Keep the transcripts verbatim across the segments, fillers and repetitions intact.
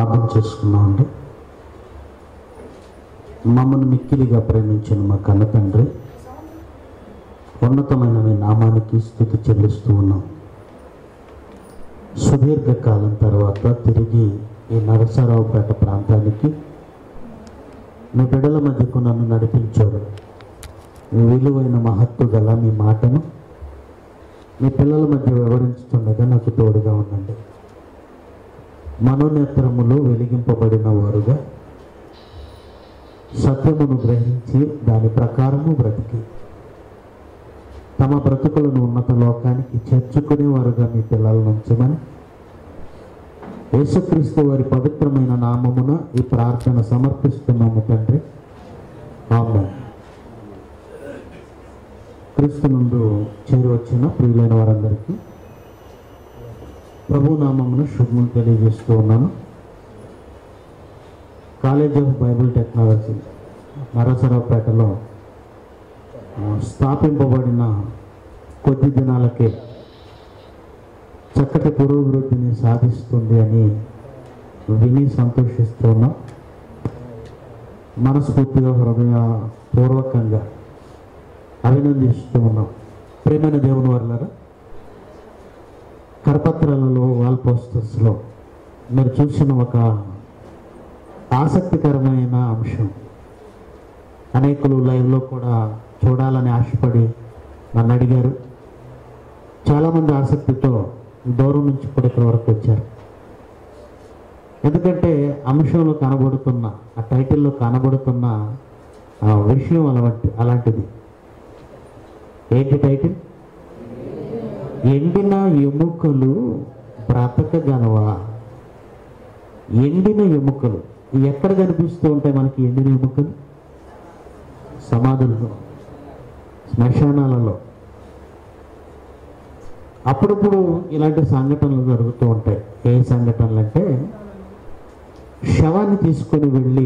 ప్రార్థన చేసుకున్నామండి. మమ్మల్ని మిక్కిలిగా ప్రేమించిన మా కన్న తండ్రి, ఉన్నతమైన మీ నామానికి స్తుతి చెల్లిస్తూ ఉన్నాం. సుదీర్ఘకాలం తర్వాత తిరిగి ఈ నరసరావుపేట ప్రాంతానికి మీ బిడ్డల మధ్యకు నన్ను నడిపించాడు. మీ విలువైన మహత్తు గల మీ మాటను మీ పిల్లల మధ్య వివరించుతుండగా నాకు తోడుగా ఉండండి. మనోనేత్రములు వెలిగింపబడిన వారుగా సత్యమును గ్రహించి దాని ప్రకారము బ్రతికి తమ బ్రతుకులను ఉన్నత లోకానికి చేర్చుకునేవారుగా మీ పిల్లలను ఉంచమని యేసుక్రీస్తు వారి పవిత్రమైన నామమున ఈ ప్రార్థన సమర్పిస్తున్నాము తండ్రి, ఆమేన్. క్రీస్తు నుండి చేరి వచ్చిన ప్రియులైన వారందరికీ ప్రభు నామమున శుభములు తెలియజేస్తూ ఉన్నాను. కాలేజ్ ఆఫ్ బైబిల్ టెక్నాలజీ నరసరావుపేటలో స్థాపింపబడిన కొద్ది దినాలకే చక్కటి పురోభివృద్ధిని సాధిస్తుంది అని విని సంతోషిస్తున్నాం. మనస్ఫూర్తిగా హృదయపూర్వకంగా అభినందిస్తూ ఉన్నాం. ప్రేమైన దేవుని వర్లారా, కరపత్రాలలో వాల్ పోస్టర్స్లో మీరు చూసిన ఒక ఆసక్తికరమైన అంశం, అనేకులు లైవ్లో కూడా చూడాలని ఆశపడి నన్ను అడిగారు. చాలామంది ఆసక్తితో దూరం నుంచి కూడా ఇక్కడ వరకు వచ్చారు. ఎందుకంటే అంశంలో కనబడుతున్న ఆ టైటిల్లో కనబడుతున్న ఆ విషయం అలాంటి అలాంటిది. ఏంటి టైటిల్? ఎండిన ఎముకలు బ్రతకగలవా? ఎండిన ఎముకలు ఎక్కడ కనిపిస్తూ ఉంటాయి మనకి? ఎండిన ఎముకలు సమాధుల్లో, శ్మశానాలలో అప్పుడప్పుడు ఇలాంటి సంఘటనలు జరుగుతూ ఉంటాయి. ఏ సంఘటనలు అంటే, శవాన్ని తీసుకొని వెళ్ళి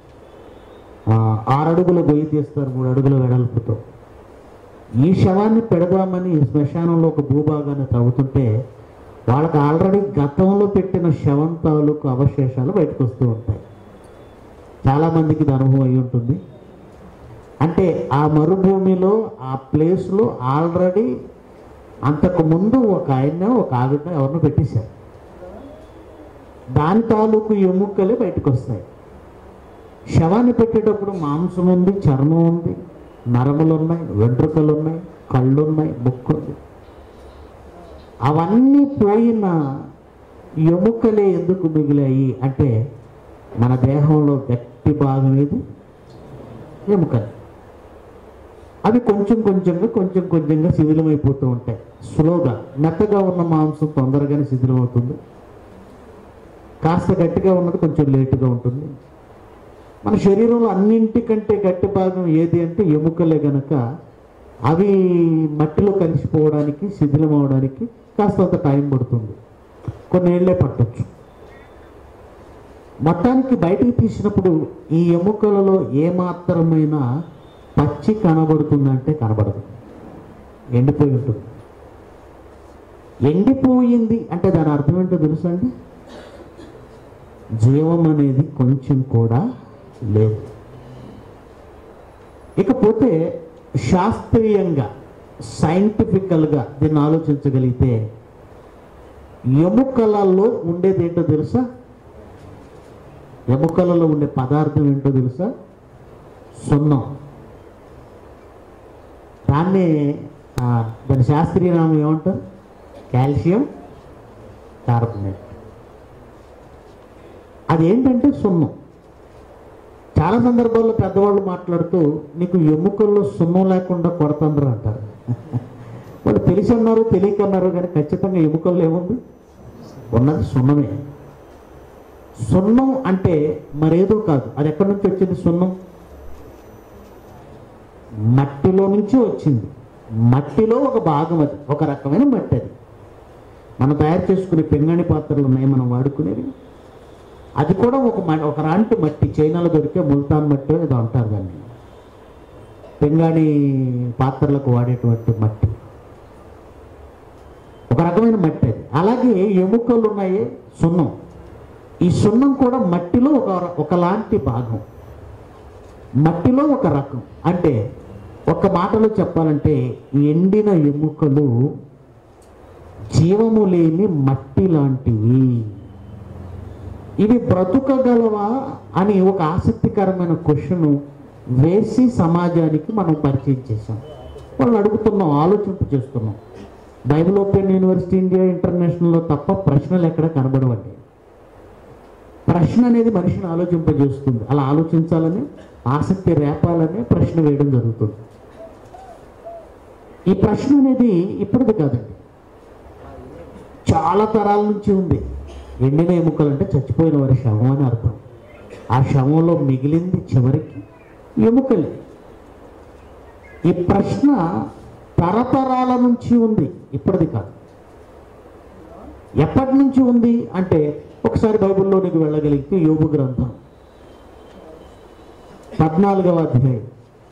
ఆరు అడుగుల గొయ్యి తీస్తారు, మూడు అడుగుల వెడల్పుతో. ఈ శవాన్ని పెడదామని శ్మశానంలో ఒక భూభాగాన్ని తవ్వుతుంటే వాళ్ళకి ఆల్రెడీ గతంలో పెట్టిన శవం తాలూకు అవశేషాలు బయటకు వస్తూ ఉంటాయి. చాలామందికి ఇది అనుభవం అయి ఉంటుంది. అంటే ఆ మరుభూమిలో ఆ ప్లేస్లో ఆల్రెడీ అంతకుముందు ఒక ఆయన ఒక ఆవిడ ఎవరినో పెట్టేశారు. దాని తాలూకు ఎముకలే బయటకు వస్తాయి. శవాన్ని పెట్టేటప్పుడు మాంసం ఉంది, చర్మం ఉంది, నరములు ఉన్నాయి, వెంట్రుకలు ఉన్నాయి, కళ్ళు ఉన్నాయి, ముక్కు ఉంది. అవన్నీ పోయిన ఎముకలే ఎందుకు మిగిలాయి అంటే, మన దేహంలో గట్టి భాగం ఏది? ఎముకలు. అవి కొంచెం కొంచెంగా కొంచెం కొంచెంగా శిథిలమైపోతూ ఉంటాయి. స్లోగా. మెత్తగా ఉన్న మాంసం తొందరగానే శిథిలం అవుతుంది, కాస్త గట్టిగా ఉన్నది కొంచెం లేటుగా ఉంటుంది. మన శరీరంలో అన్నింటికంటే గట్టి భాగం ఏది అంటే ఎముకలే గనక అవి మట్టిలో కలిసిపోవడానికి, శిథిలం అవడానికి కాస్తంత టైం పడుతుంది, కొన్ని ఏళ్ళే పట్టచ్చు. మొత్తానికి బయటికి తీసినప్పుడు ఈ ఎముకలలో ఏమాత్రమైన పచ్చి కనబడుతుందంటే కనబడదు, ఎండిపోయి ఉంటుంది. ఎండిపోయింది అంటే దాని అర్థం ఏంటో తెలుసా అండి? జీవం అనేది కొంచెం కూడా లేదు. ఇకపోతే శాస్త్రీయంగా, సైంటిఫికల్గా దీన్ని ఆలోచించగలిగితే ఎముకలలో ఉండేది ఏంటో తెలుసా? ఎముకలలో ఉండే పదార్థం ఏంటో తెలుసా? సున్నం. దాన్ని దాని శాస్త్రీయ నామం ఏమంటారు? Calcium carbonate. అదేంటంటే సున్నం. చాలా సందర్భాల్లో పెద్దవాళ్ళు మాట్లాడుతూ నీకు ఎముకల్లో సున్నం లేకుండా కొడతండ్రు అంటారు. వాళ్ళు తెలిసి అన్నారు, తెలియకన్నారు, కానీ ఖచ్చితంగా ఎముకల్లో ఏముంది? ఉన్నది సున్నమే. సున్నం అంటే మరేదో కాదు. అది ఎక్కడి నుంచి వచ్చింది? సున్నం మట్టిలో నుంచి వచ్చింది. మట్టిలో ఒక భాగం, అది ఒక రకమైన మట్టి. అది మనం తయారు చేసుకునే పింగాణి పాత్రలు ఉన్నాయి మనం వాడుకునేవి, అది కూడా ఒక ఒక రాంటి మట్టి. చైనాలో దొరికే ముల్తాన్ మట్టి ఏదో అంటారు దాన్ని. పింగాణి పాత్రలకు వాడేటువంటి మట్టి ఒక రకమైన మట్టి. అది అలాగే ఎముకలు ఉన్నాయి, సున్నం. ఈ సున్నం కూడా మట్టిలో ఒక ఒకలాంటి భాగం, మట్టిలో ఒక రకం. అంటే ఒక మాటలో చెప్పాలంటే ఎండిన ఎముకలు జీవము లేని మట్టి లాంటివి. ఇవి బ్రతుకగలవా అని ఒక ఆసక్తికరమైన క్వశ్చన్ వేసి సమాజానికి మనం పరిచయం చేసాం. వాళ్ళు అడుగుతున్నాం, ఆలోచింపు చేస్తున్నాం. బైబిల్ ఓపెన్ యూనివర్సిటీ ఇండియా ఇంటర్నేషనల్లో తప్ప ప్రశ్నలు ఎక్కడ కనబడవండి. ప్రశ్న అనేది మనిషిని ఆలోచింపజేస్తుంది. అలా ఆలోచించాలని, ఆసక్తి రేపాలని ప్రశ్న వేయడం జరుగుతుంది. ఈ ప్రశ్న అనేది ఇప్పటిది కాదండి, చాలా తరాల నుంచి ఉంది. ఎండిన ఎముకలు అంటే చచ్చిపోయిన వారి శవం అని అర్థం. ఆ శవంలో మిగిలింది చివరికి ఎముకలే. ఈ ప్రశ్న తరతరాల నుంచి ఉంది, ఇప్పటిది కాదు. ఎప్పటి నుంచి ఉంది అంటే ఒకసారి బైబిల్లోనికి వెళ్ళగలిగితే యోబు గ్రంథం పద్నాలుగవ అధ్యాయం,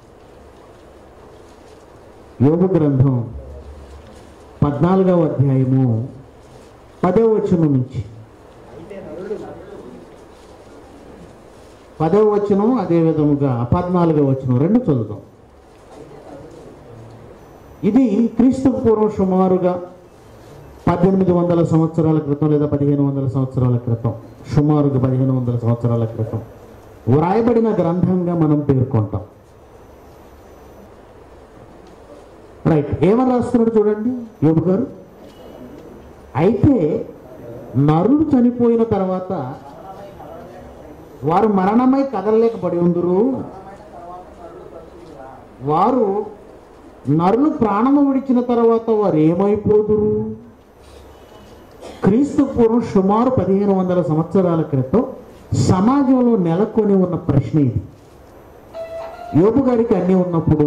యోబు గ్రంథం పద్నాలుగవ అధ్యాయము పదవ వచనం నుంచి పదవ వచనం అదే విధముగా పద్నాలుగవ వచనం రెండు చదువుదాం. ఇది క్రీస్తుకు పూర్వం సుమారుగా పద్దెనిమిది వందల సంవత్సరాల క్రితం లేదా పదిహేను వందల సంవత్సరాల క్రితం, సుమారుగా పదిహేను వందల సంవత్సరాల క్రితం వ్రాయబడిన గ్రంథంగా మనం పేర్కొంటాం. రైట్, ఏమని రాస్తున్నాడు చూడండి యోబు గారు. అయితే నరుడు చనిపోయిన తర్వాత వారు మరణమై కదలలేకపడి ఉందురు, వారు నరులు ప్రాణము విడిచిన తర్వాత వారు ఏమైపోదురు. క్రీస్తు పూర్వం సుమారు పదిహేను వందల సంవత్సరాల క్రితం సమాజంలో నెలకొని ఉన్న ప్రశ్న ఇది. యోబు గారికి అన్నీ ఉన్నప్పుడు,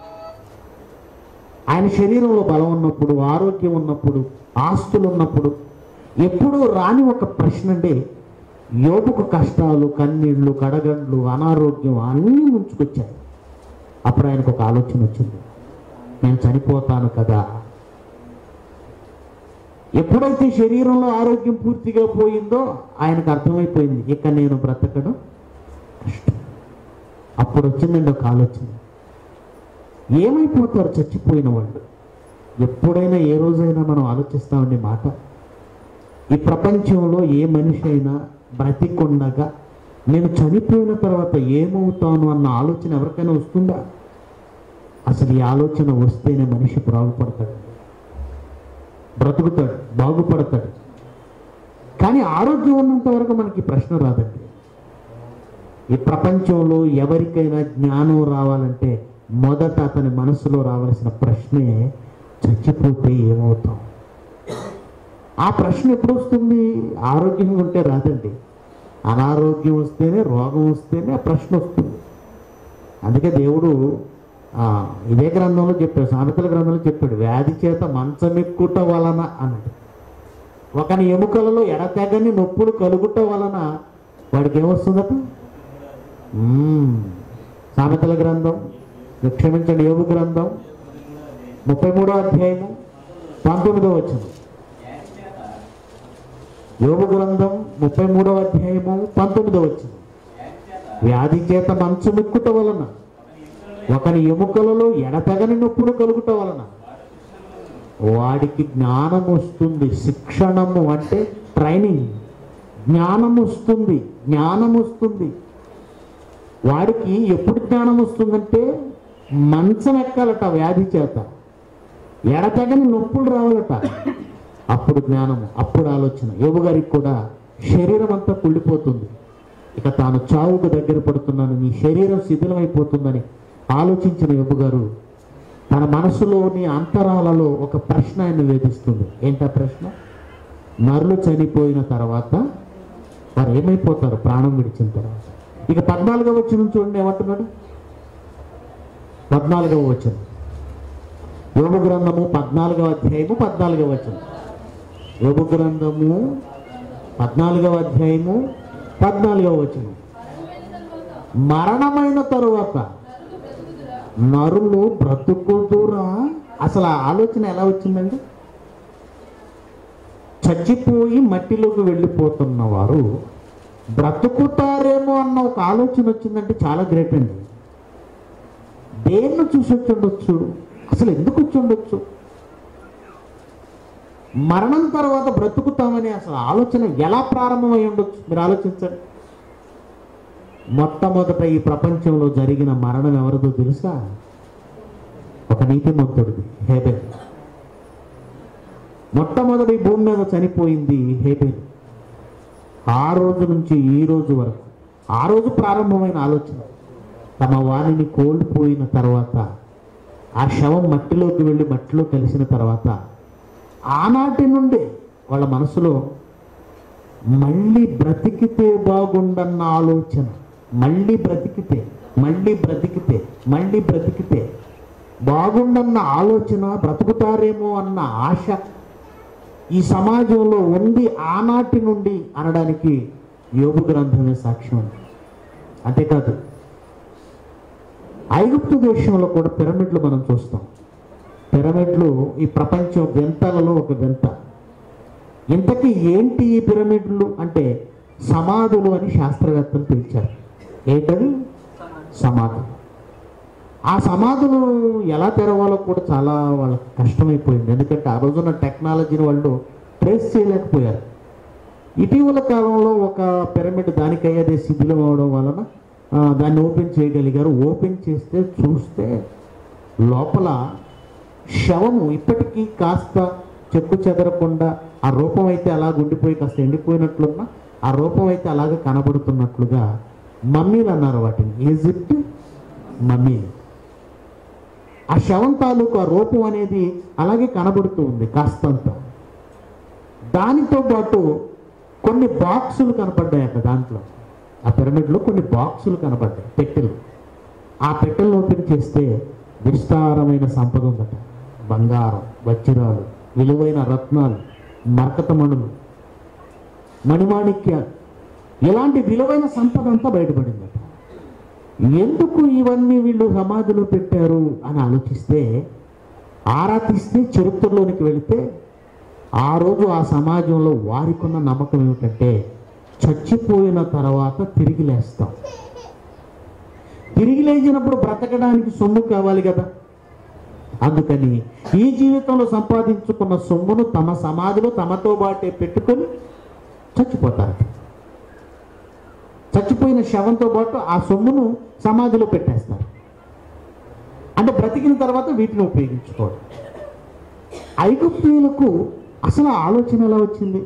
ఆయన శరీరంలో బలం ఉన్నప్పుడు, ఆరోగ్యం ఉన్నప్పుడు, ఆస్తులు ఉన్నప్పుడు ఎప్పుడూ రాని ఒక ప్రశ్న అంటే యోబుకు కష్టాలు, కన్నీళ్లు, కడగండ్లు, అనారోగ్యం అన్నీ ముంచుకొచ్చాయి. అప్పుడు ఆయనకు ఒక ఆలోచన వచ్చింది, నేను చనిపోతాను కదా. ఎప్పుడైతే శరీరంలో ఆరోగ్యం పూర్తిగా పోయిందో ఆయనకు అర్థమైపోయింది, ఇక నేను బ్రతకడం కష్టం. అప్పుడు వచ్చిందండి ఒక ఆలోచన, ఏమైపోతారు చచ్చిపోయిన వాళ్ళు. ఎప్పుడైనా ఏ రోజైనా మనం ఆలోచిస్తామండి మాట. ఈ ప్రపంచంలో ఏ మనిషి అయినా బ్రతికుండగా నేను చనిపోయిన తర్వాత ఏమవుతాను అన్న ఆలోచన ఎవరికైనా వస్తుందా? అసలు ఈ ఆలోచన వస్తేనే మనిషి బాగుపడతాడు, బ్రతుకుతాడు, బాగుపడతాడు. కానీ ఆరోగ్యం ఉన్నంత వరకు మనకి ప్రశ్న రాదండి. ఈ ప్రపంచంలో ఎవరికైనా జ్ఞానం రావాలంటే మొదట అతని మనసులో రావాల్సిన ప్రశ్నే చచ్చిపోతే ఏమవుతాం. ఆ ప్రశ్న ఎప్పుడు వస్తుంది? ఆరోగ్యంగా ఉంటే రాదండి. అనారోగ్యం వస్తేనే, రోగం వస్తేనే ఆ ప్రశ్న వస్తుంది. అందుకే దేవుడు ఇదే గ్రంథంలో చెప్పాడు, సామెతల గ్రంథంలో చెప్పాడు, వ్యాధి చేత మంచమెక్కుట వలన అన్నాడు. ఒకని ఎముకలలో ఎడతెగని నొప్పులు కలుగుట వలన వాడికి ఏమొస్తుందట? సామెతల గ్రంథం, క్షమించండి యోబు గ్రంథం ముప్పై మూడో అధ్యాయము పంతొమ్మిదో వచనం. యోబు గ్రంథం ముప్పై మూడవ అధ్యాయము పంతొమ్మిదో వచనం. వ్యాధి చేత మంచమెక్కుట వలన, ఒకని ఎముకలలో ఎడతెగని నొప్పులు కలుగుట వలన వాడికి జ్ఞానం వస్తుంది. శిక్షణము అంటే ట్రైనింగ్. జ్ఞానం వస్తుంది, జ్ఞానం వస్తుంది. వాడికి ఎప్పుడు జ్ఞానం వస్తుందంటే మంచం ఎక్కాలట వ్యాధి చేత, ఎడతెగని నొప్పులు రావాలట, అప్పుడు జ్ఞానము, అప్పుడు ఆలోచన. యోబు గారికి కూడా శరీరం అంతా కుళ్ళిపోతుంది, ఇక తాను చావుకు దగ్గర పడుతున్నాను, నీ శరీరం శిథిలమైపోతుందని ఆలోచించిన యోబు గారు తన మనసులోని అంతరాలలో ఒక ప్రశ్న ఆయన వేధిస్తుంది. ఏంటా ప్రశ్న? నరులు చనిపోయిన తర్వాత వారు ఏమైపోతారు ప్రాణం విడిచిన తర్వాత? ఇక పద్నాలుగవ వచనం చూడండి ఏమంటున్నాడు. పద్నాలుగవ వచనం, యోబు గ్రంథము పద్నాలుగవ అధ్యాయము పద్నాలుగవ వచనం. యోబు గ్రంథము పద్నాలుగవ అధ్యాయము పద్నాలుగవ వచనం. మరణమైన తరువాత నరులు బ్రతుకుదురా? అసలు ఆ ఆలోచన ఎలా వచ్చిందండి? చచ్చిపోయి మట్టిలోకి వెళ్ళిపోతున్న వారు బ్రతుకుతారేమో అన్న ఒక ఆలోచన వచ్చిందంటే చాలా గ్రేట్ అండి. దేన్ని చూసి వచ్చి ఉండొచ్చు? అసలు ఎందుకు వచ్చి ఉండొచ్చు? మరణం తర్వాత బ్రతుకుతామని అసలు ఆలోచన ఎలా ప్రారంభమై ఉండొచ్చు? మీరు ఆలోచించండి. మొట్టమొదట ఈ ప్రపంచంలో జరిగిన మరణం ఎవరిదో తెలుసా? ఒక నీతిమంతుడిది, హేబెల్. మొట్టమొదటి భూమి మీద చనిపోయింది హేబెల్. ఆ రోజు నుంచి ఈ రోజు వరకు, ఆ రోజు ప్రారంభమైన ఆలోచన, తమ వాణిని కోల్పోయిన తర్వాత, ఆ శవం మట్టిలోకి వెళ్ళి మట్టిలో కలిసిన తర్వాత, ఆనాటి నుండి వాళ్ళ మనసులో మళ్ళీ బ్రతికితే బాగుండన్న ఆలోచన, మళ్ళీ బ్రతికితే మళ్ళీ బ్రతికితే మళ్ళీ బ్రతికితే బాగుండన్న ఆలోచన, బ్రతుకుతారేమో అన్న ఆశ ఈ సమాజంలో ఉంది ఆనాటి నుండి అనడానికి యోబు గ్రంథమే సాక్ష్యం. అంతేకాదు, ఐగుప్తు దేశంలో కూడా పిరమిడ్లు మనం చూస్తాం. పిరమిడ్లు ఈ ప్రపంచం వింతలలో ఒక వింత. ఇంతకీ ఏంటి ఈ పిరమిడ్లు అంటే సమాధులు అని శాస్త్రవేత్తలు పిలిచారు. ఏంటది? సమాధులు. ఆ సమాధులు ఎలా తెరవాలో కూడా చాలా వాళ్ళకి కష్టమైపోయింది. ఎందుకంటే ఆ రోజున టెక్నాలజీని వాళ్ళు ట్రేస్ చేయలేకపోయారు. ఇటీవల కాలంలో ఒక పిరమిడ్ దానికయ్యేదే శిథిలం అవడం వలన దాన్ని ఓపెన్ చేయగలిగారు. ఓపెన్ చేస్తే చూస్తే లోపల శవము ఇప్పటికీ కాస్త చెక్కు చెదరకుండా, ఆ రూపం అయితే అలా ఉండిపోయి కాస్త ఎండిపోయినట్లున్నా ఆ రూపం అయితే అలాగే కనబడుతున్నట్లుగా మమ్మీలు అన్నారు వాటిని. Egypt mummy. ఆ శవం తాలూకు ఆ రూపం అనేది అలాగే కనబడుతూ ఉంది కాస్తంత. దానితో పాటు కొన్ని బాక్సులు కనపడ్డాయి అక్కడ. దాంట్లో ఆ పిరమిడ్లో కొన్ని బాక్సులు కనపడ్డాయి, పెట్టెలు. ఆ పెట్టెలు ఓపెన్ చేస్తే విస్తారమైన సంపద ఉందట. బంగారం, వజ్రాలు, విలువైన రత్నాలు, మరకత మణులు, మణిమాణిక్యాలు, ఇలాంటి విలువైన సంపద అంతా బయటపడిందట. ఎందుకు ఇవన్నీ వీళ్ళు సమాధిలో పెట్టారు అని ఆలోచిస్తే, ఆరా తీస్తే చరిత్రలోనికి వెళితే ఆ రోజు ఆ సమాజంలో వారికున్న నమ్మకం ఏమిటంటే చచ్చిపోయిన తర్వాత తిరిగి లేస్తాం. తిరిగి లేచినప్పుడు బ్రతకడానికి సొమ్ము కావాలి కదా. అందుకని ఈ జీవితంలో సంపాదించుకున్న సొమ్మును తమ సమాధిలో తమతో బాటే పెట్టుకొని చచ్చిపోతారు. చచ్చిపోయిన శవంతో పాటు ఆ సొమ్మును సమాధిలో పెట్టేస్తారు. అంటే బ్రతికిన తర్వాత వీటిని ఉపయోగించుకోవడం. ఐగుప్తీయులకు అసలు ఆలోచన ఎలా వచ్చింది?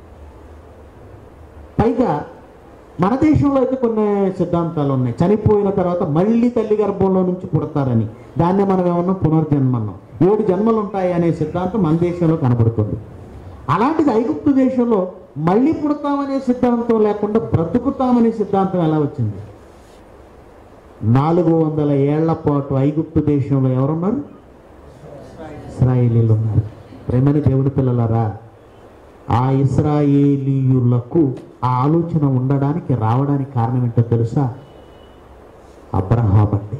పైగా మన దేశంలో అయితే కొన్ని సిద్ధాంతాలు ఉన్నాయి. చనిపోయిన తర్వాత మళ్ళీ తల్లి గర్భంలో నుంచి పుడతారని. దాన్నే మనం ఏమన్నా పునర్జన్మన్నాం. ఏడు జన్మలు ఉంటాయి అనే సిద్ధాంతం మన దేశంలో కనబడుతుంది. అలాంటిది ఐగుప్తు దేశంలో మళ్ళీ పుడతామనే సిద్ధాంతం లేకుండా బ్రతుకుతామనే సిద్ధాంతం ఎలా వచ్చింది? నాలుగు వందల ఏళ్ల పాటు ఐగుప్తు దేశంలో ఎవరున్నారు? ఇశ్రాయేలీలు ఉన్నారు. ప్రేమని దేవుడి పిల్లలారా, ఆ ఇశ్రాయేలీయులకు ఆ ఆలోచన ఉండడానికి రావడానికి కారణం ఏంటో తెలుసా? అబ్రహాం అండి.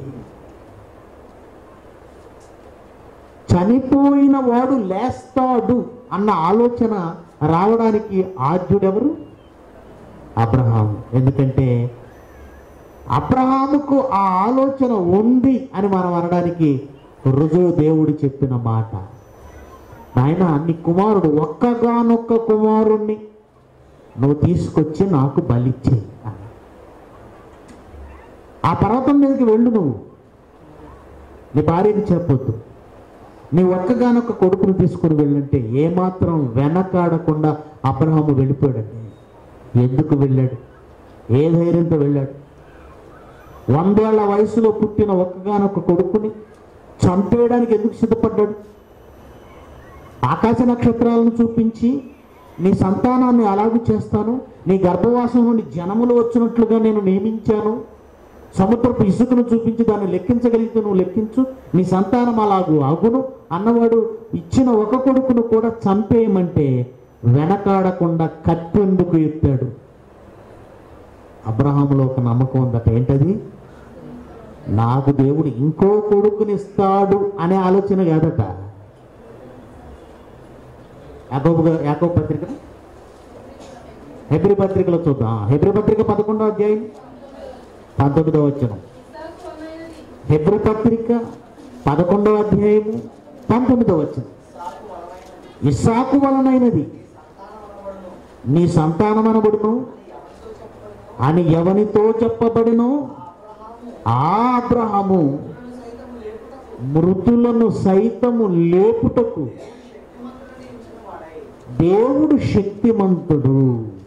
చనిపోయిన వాడు లేస్తాడు అన్న ఆలోచన రావడానికి ఆద్యుడెవరు? అబ్రహాం. ఎందుకంటే అబ్రహాముకు ఆ ఆలోచన ఉంది అని మనం అనడానికి రుజువు దేవుడు చెప్పిన మాట. ఆయన నీ కుమారుడు ఒక్కగానొక్క కుమారుణ్ణి నువ్వు తీసుకొచ్చి నాకు బలిచ్చే. ఆ పర్వతం మీదకి వెళ్ళు, నువ్వు నీ భార్యకి చెప్పొద్దు, నీ ఒక్కగానొక్క కొడుకును తీసుకుని వెళ్ళంటే ఏమాత్రం వెనకాడకుండా అబ్రహాము వెళ్ళిపోయాడండి. ఎందుకు వెళ్ళాడు? ఏ ధైర్యంతో వెళ్ళాడు? వందేళ్ల వయసులో పుట్టిన ఒక్కగానొక్క కొడుకుని చంపేయడానికి ఎందుకు సిద్ధపడ్డాడు? ఆకాశ నక్షత్రాలను చూపించి నీ సంతానాన్ని అలాగూ చేస్తాను, నీ గర్భవాసం నుండి జనములు వచ్చినట్లుగా నేను నియమించాను, సముద్రపు ఇసుకను చూపించి దాన్ని లెక్కించగలిగితే నువ్వు లెక్కించు, నీ సంతానం అలాగూ అగును అన్నవాడు ఇచ్చిన ఒక కొడుకును కూడా చంపేయమంటే వెనకాడకుండా కత్తెందుకు ఎత్తాడు? అబ్రహాములో ఒక నమ్మకం ఉందట. ఏంటది? నాకు దేవుడు ఇంకో కొడుకునిస్తాడు అనే ఆలోచన కాదట. యాకోబు యాకోబు పత్రిక హెబ్రీ పత్రికలో చూద్దాం. హెబ్రీ పత్రిక పదకొండవ అధ్యాయం పంతొమ్మిదవ వచనం. హెబ్రీ పత్రిక పదకొండవ అధ్యాయము పంతొమ్మిదవ వచనం. ఇస్సాకు వలనైనది నీ సంతానమనబడును అని ఎవనితో చెప్పబడినో ఆ అబ్రహాము మృతులను సైతము లేపుటకు దేవుడు శక్తిమంతుడు.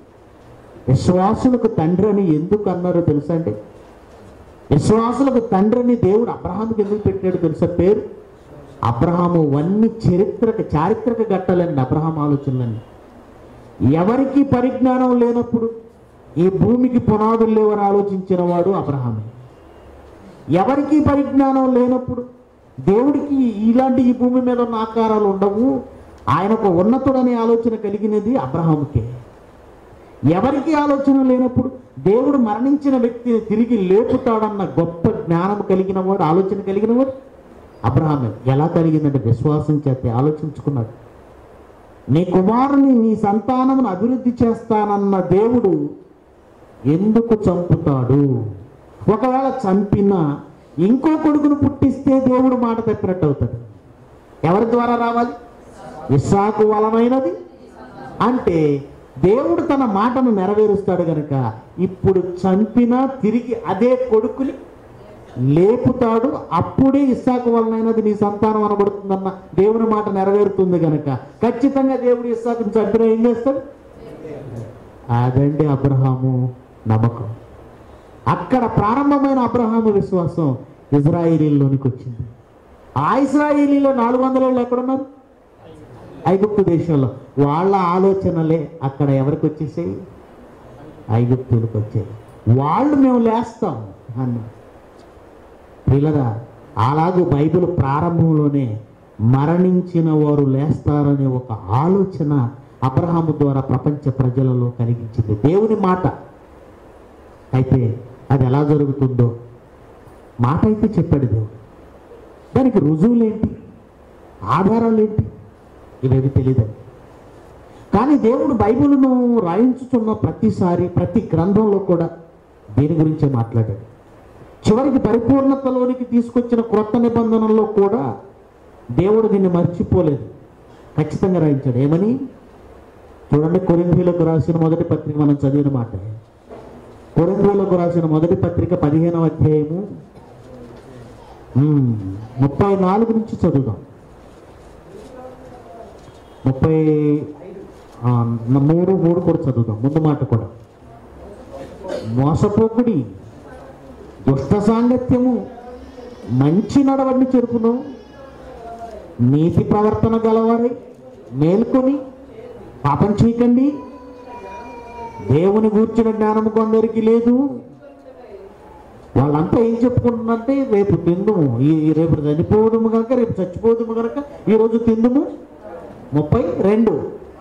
విశ్వాసులకు తండ్రి అని ఎందుకు అన్నారో తెలుసా అండి? విశ్వాసులకు తండ్రి అని దేవుడు అబ్రహాముకి ఎందుకు పెట్టాడు తెలుసా పేరు? అబ్రహాము వన్ని చరిత్రక చారిత్రక ఘట్టాలండి అబ్రహాం ఆలోచనలన్నీ. ఎవరికి పరిజ్ఞానం లేనప్పుడు ఈ భూమికి పునాదులు లేవని ఆలోచించిన వాడు అబ్రహామే. ఎవరికి పరిజ్ఞానం లేనప్పుడు దేవుడికి ఇలాంటి ఈ భూమి మీద ఉన్న ఆకారాలు ఉండవు, ఆయనకు ఉన్నతుడనే ఆలోచన కలిగినది అబ్రహాముకే. ఎవరికి ఆలోచన లేనప్పుడు దేవుడు మరణించిన వ్యక్తిని తిరిగి లేపుతాడన్న గొప్ప జ్ఞానం కలిగిన వాడు, ఆలోచన కలిగిన వాడు అబ్రహామే. ఎలా కలిగిందంటే విశ్వాసం చేత ఆలోచించుకున్నాడు. నీ కుమారుని నీ సంతానమును అభివృద్ధి చేస్తానన్న దేవుడు ఎందుకు చంపుతాడు? ఒకవేళ చంపినా ఇంకో కొడుకును పుట్టిస్తే దేవుడు మాట తప్పినట్టు అవుతాడు. ఎవరి ద్వారా రావాలి? ఇస్సాకు వలనైనది అంటే దేవుడు తన మాటను నెరవేరుస్తాడు గనక ఇప్పుడు చంపినా తిరిగి అదే కొడుకుని లేపుతాడు. అప్పుడే ఇస్సాకు వలనైనది నీ సంతానం అనబడుతుందన్న దేవుని మాట నెరవేరుతుంది గనక ఖచ్చితంగా దేవుడు ఇస్సాకుని చంపినా ఏం చేస్తాడు? అదండి అబ్రహాము నమ్మకం. అక్కడ ప్రారంభమైన అబ్రహాము విశ్వాసం ఇజ్రాయేలీలోనికి వచ్చింది. ఆ ఇజ్రాయేలీలో నాలుగు వందల ఏళ్ళు ఎక్కడున్నారు? ఐగుప్తు దేశంలో. వాళ్ళ ఆలోచనలే అక్కడ ఎవరికి వచ్చేసాయి? ఐగుప్తులకు వచ్చాయి. వాళ్ళు మేము లేస్తాం అన్న పిల్లరా. అలాగూ బైబిల్ ప్రారంభంలోనే మరణించిన వారు లేస్తారనే ఒక ఆలోచన అబ్రహాము ద్వారా ప్రపంచ ప్రజలలో కలిగించింది దేవుని మాట. అయితే అది ఎలా జరుగుతుందో మాట అయితే చెప్పాడు దేవుడు. దానికి రుజువులేంటి, ఆధారాలు ఏంటి, ఇవేవి తెలియదండి. కానీ దేవుడు బైబిల్ను రాయించుతున్న ప్రతిసారి ప్రతి గ్రంథంలో కూడా దీని గురించే మాట్లాడాడు. చివరికి పరిపూర్ణతలోనికి తీసుకొచ్చిన క్రొత్త నిబంధనల్లో కూడా దేవుడు దీన్ని మర్చిపోలేదు, ఖచ్చితంగా రాయించాడు. ఏమని చూడండి, కొరింథీయులకు రాసిన మొదటి పత్రిక మనం చదివిన మాట. కొరింథీయులకు రాసిన మొదటి పత్రిక పదిహేనవ అధ్యాయము ముప్పై నాలుగు నుంచి చదువుదాం. ముప్పై మూడు మూడు కూడా చదువుదాం. ముందు మాట కూడా. మోసపోకుడి, దుష్ట సాంగత్యము మంచి నడవడిని చెరుపును, నీతి ప్రవర్తన గలవారై మేల్కొని పాపం చేయకండి. దేవుని గూర్చిన జ్ఞానము కొందరికి లేదు. వాళ్ళంతా ఏం చెప్పుకుంటున్నారంటే రేపు తిందుము, ఈ రేపు చనిపోదుము కనుక రేపు చచ్చిపోదుము కనుక ఈరోజు తిందుము. ముప్పై రెండు